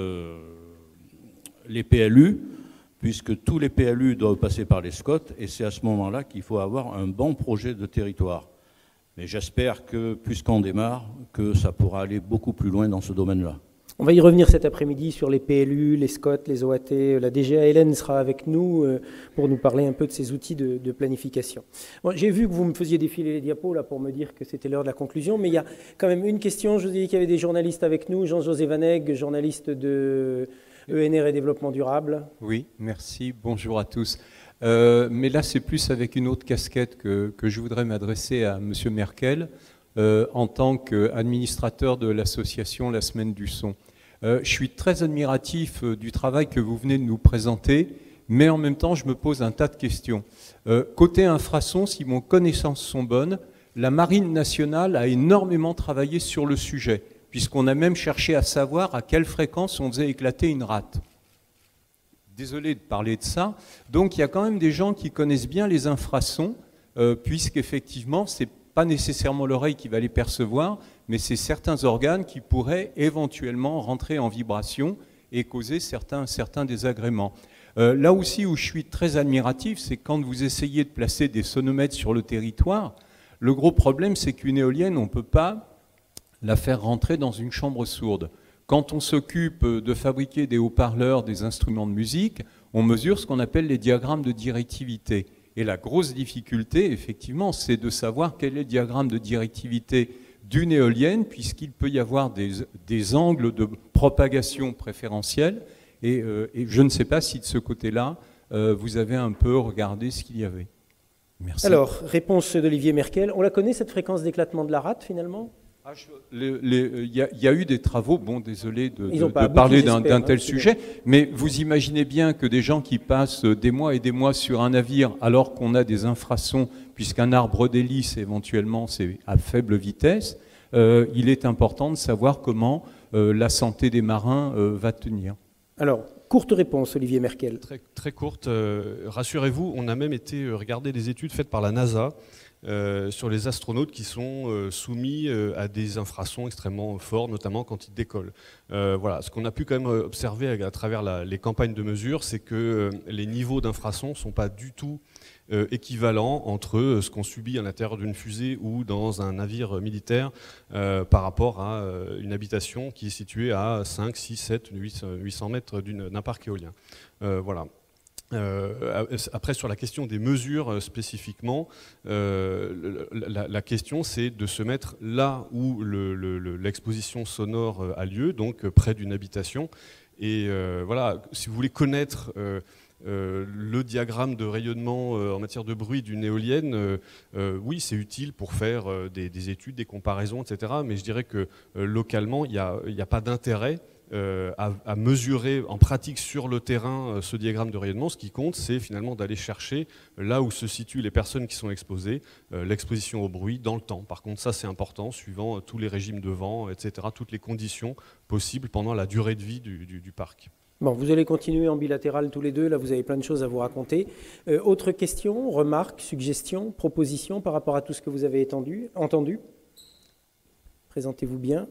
les PLU, puisque tous les PLU doivent passer par les SCOT, et c'est à ce moment-là qu'il faut avoir un bon projet de territoire. Mais j'espère que, puisqu'on démarre, que ça pourra aller beaucoup plus loin dans ce domaine-là. On va y revenir cet après-midi sur les PLU, les SCOT, les OAT. La DGA Hélène sera avec nous pour nous parler un peu de ces outils de planification. Bon, j'ai vu que vous me faisiez défiler les diapos là, pour me dire que c'était l'heure de la conclusion, mais il y a quand même une question. Je vous ai dit qu'il y avait des journalistes avec nous. Jean-José Vaneg, journaliste de ENR et Développement Durable. Oui, merci. Bonjour à tous. Mais là, c'est plus avec une autre casquette que je voudrais m'adresser à M. Merkel en tant qu'administrateur de l'association La Semaine du Son. Je suis très admiratif du travail que vous venez de nous présenter, mais en même temps, je me pose un tas de questions. Côté infrason, si mes connaissances sont bonnes, la Marine nationale a énormément travaillé sur le sujet, puisqu'on a même cherché à savoir à quelle fréquence on faisait éclater une rate. Désolé de parler de ça. Donc il y a quand même des gens qui connaissent bien les infrasons, puisqu'effectivement, ce n'est pas nécessairement l'oreille qui va les percevoir, mais c'est certains organes qui pourraient éventuellement rentrer en vibration et causer certains désagréments. Là aussi où je suis très admiratif, c'est quand vous essayez de placer des sonomètres sur le territoire, le gros problème c'est qu'une éolienne, on ne peut pas la faire rentrer dans une chambre sourde. Quand on s'occupe de fabriquer des haut-parleurs, des instruments de musique, on mesure ce qu'on appelle les diagrammes de directivité. Et la grosse difficulté, effectivement, c'est de savoir quel est le diagramme de directivité d'une éolienne, puisqu'il peut y avoir des angles de propagation préférentiels. Et je ne sais pas si de ce côté-là, vous avez un peu regardé ce qu'il y avait. Merci. Alors, réponse d'Olivier Merkel. On la connaît, cette fréquence d'éclatement de la rate, finalement ? Il y a eu des travaux, bon, désolé de pas parler abouti, d'un tel c'est sujet, mais vous imaginez bien que des gens qui passent des mois et des mois sur un navire alors qu'on a des infrasons, puisqu'un arbre d'hélice éventuellement c'est à faible vitesse, il est important de savoir comment la santé des marins va tenir. Alors, courte réponse, Olivier Merkel. Très, très courte. Rassurez-vous, on a même été regarder des études faites par la NASA sur les astronautes qui sont soumis à des infrasons extrêmement forts, notamment quand ils décollent. Voilà. Ce qu'on a pu quand même observer à travers les campagnes de mesure, c'est que les niveaux d'infrasons ne sont pas du tout équivalents entre ce qu'on subit à l'intérieur d'une fusée ou dans un navire militaire par rapport à une habitation qui est située à 5, 6, 7, 800 mètres d'un parc éolien. Voilà. Après, sur la question des mesures spécifiquement, la question c'est de se mettre là où l'exposition sonore a lieu, donc près d'une habitation. Et voilà, si vous voulez connaître le diagramme de rayonnement en matière de bruit d'une éolienne, oui, c'est utile pour faire des études, des comparaisons, etc. Mais je dirais que localement, il n'y a pas d'intérêt à mesurer en pratique sur le terrain ce diagramme de rayonnement. Ce qui compte, c'est finalement d'aller chercher là où se situent les personnes qui sont exposées, l'exposition au bruit dans le temps. Par contre, ça c'est important, suivant tous les régimes de vent, etc., toutes les conditions possibles pendant la durée de vie du parc. Bon, vous allez continuer en bilatéral tous les deux, là vous avez plein de choses à vous raconter. Autre question, remarques, suggestions, propositions par rapport à tout ce que vous avez entendu? Présentez-vous bien.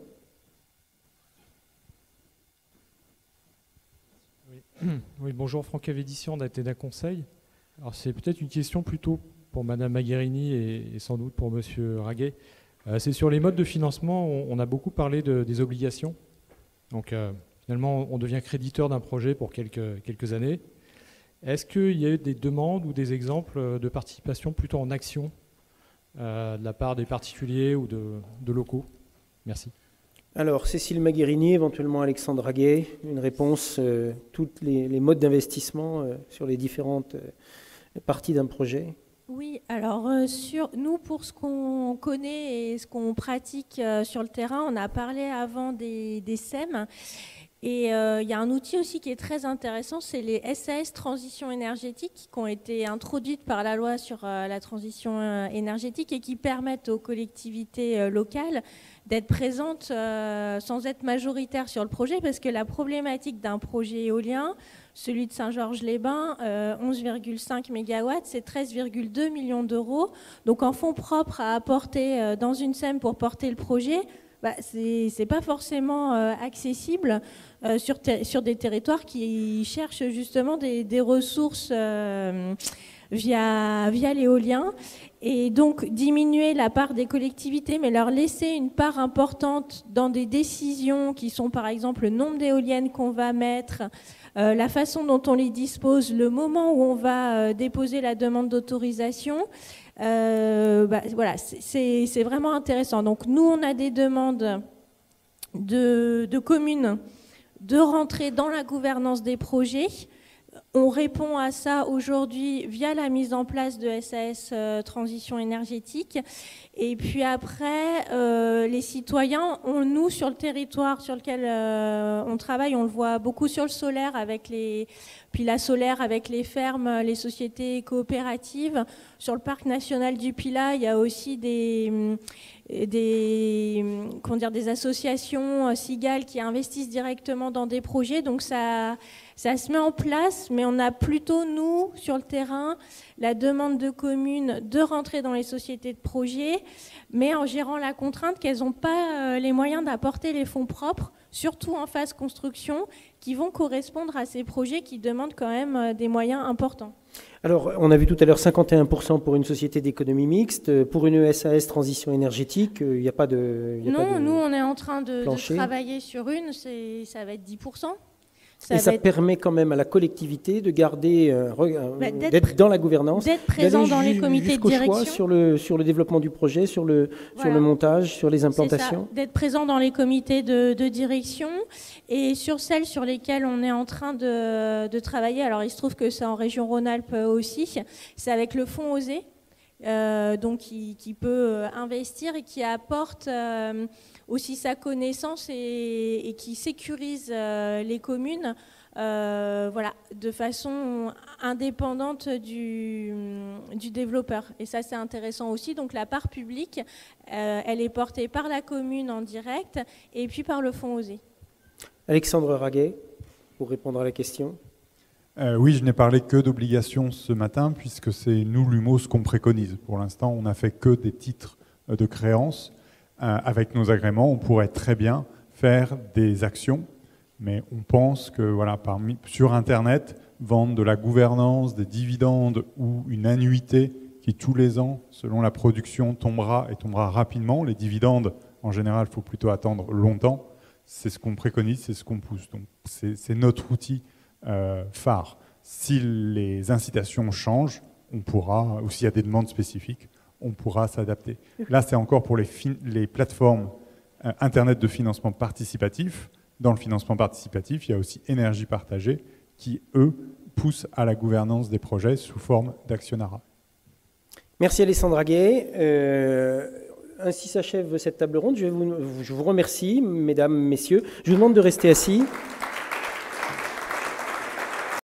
Oui, bonjour, Franck Avédissian d'Athéna Conseil. Alors c'est peut-être une question plutôt pour Madame Magherini et sans doute pour Monsieur Raguet. C'est sur les modes de financement, on a beaucoup parlé des obligations. Donc finalement, on devient créditeur d'un projet pour quelques années. Est-ce qu'il y a eu des demandes ou des exemples de participation plutôt en action de la part des particuliers ou de locaux? Merci. Alors, Cécile Magherini, éventuellement Alexandre Raguet, une réponse, tous les modes d'investissement sur les différentes parties d'un projet. Oui, alors nous, pour ce qu'on connaît et ce qu'on pratique sur le terrain, on a parlé avant des SEM. Et il y a un outil aussi qui est très intéressant, c'est les SAS Transition énergétique qui ont été introduites par la loi sur la transition énergétique et qui permettent aux collectivités locales d'être présentes sans être majoritaires sur le projet, parce que la problématique d'un projet éolien, celui de Saint-Georges-les-Bains, 11,5 MW, c'est 13,2 millions d'euros. Donc en fonds propres à apporter dans une SEM pour porter le projet, c'est pas forcément accessible sur des territoires qui cherchent justement des ressources via l'éolien. Et donc diminuer la part des collectivités, mais leur laisser une part importante dans des décisions qui sont par exemple le nombre d'éoliennes qu'on va mettre, la façon dont on les dispose, le moment où on va déposer la demande d'autorisation. Voilà, c'est vraiment intéressant. Donc nous, on a des demandes de communes de rentrer dans la gouvernance des projets. On répond à ça aujourd'hui via la mise en place de SAS Transition énergétique. Et puis après, les citoyens, nous, sur le territoire sur lequel on travaille, on le voit beaucoup sur le solaire, puis la solaire avec les fermes, les sociétés coopératives. Sur le parc national du Pilat, il y a aussi des associations cigales qui investissent directement dans des projets. Donc ça se met en place, mais on a plutôt, nous, sur le terrain, la demande de communes de rentrer dans les sociétés de projets, mais en gérant la contrainte qu'elles n'ont pas les moyens d'apporter les fonds propres, surtout en phase construction, qui vont correspondre à ces projets qui demandent quand même des moyens importants. Alors, on a vu tout à l'heure 51% pour une société d'économie mixte. Pour une SAS transition énergétique, il n'y a pas de... Non, nous, on est en train de travailler sur ça va être 10%. Ça permet quand même à la collectivité de garder, d'être dans la gouvernance, d'être présent dans les comités de direction, sur le développement du projet, sur le montage, sur les implantations. D'être présent dans les comités de direction et sur celles sur lesquelles on est en train de travailler. Alors il se trouve que c'est en région Rhône-Alpes aussi. C'est avec le fonds OSER. donc qui peut investir et qui apporte aussi sa connaissance et qui sécurise les communes de façon indépendante du développeur. Et ça, c'est intéressant aussi. Donc la part publique, elle est portée par la commune en direct et puis par le fonds OSER. Alexandre Raguet, pour répondre à la question. Oui, je n'ai parlé que d'obligations ce matin, puisque c'est nous, l'UMO, qu'on préconise. Pour l'instant, on n'a fait que des titres de créance. Avec nos agréments, on pourrait très bien faire des actions, mais on pense que sur Internet, vendre de la gouvernance, des dividendes ou une annuité qui, tous les ans, selon la production, tombera rapidement. Les dividendes, en général, il faut plutôt attendre longtemps. C'est ce qu'on préconise, c'est ce qu'on pousse. Donc, c'est notre outil phare. Si les incitations changent, on pourra, ou s'il y a des demandes spécifiques, on pourra s'adapter. Là, c'est encore pour les plateformes Internet de financement participatif. Dans le financement participatif, il y a aussi Énergie Partagée qui, eux, poussent à la gouvernance des projets sous forme d'actionnariat. Merci Alexandre Raguet. Ainsi s'achève cette table ronde. Je vous remercie, mesdames, messieurs. Je vous demande de rester assis.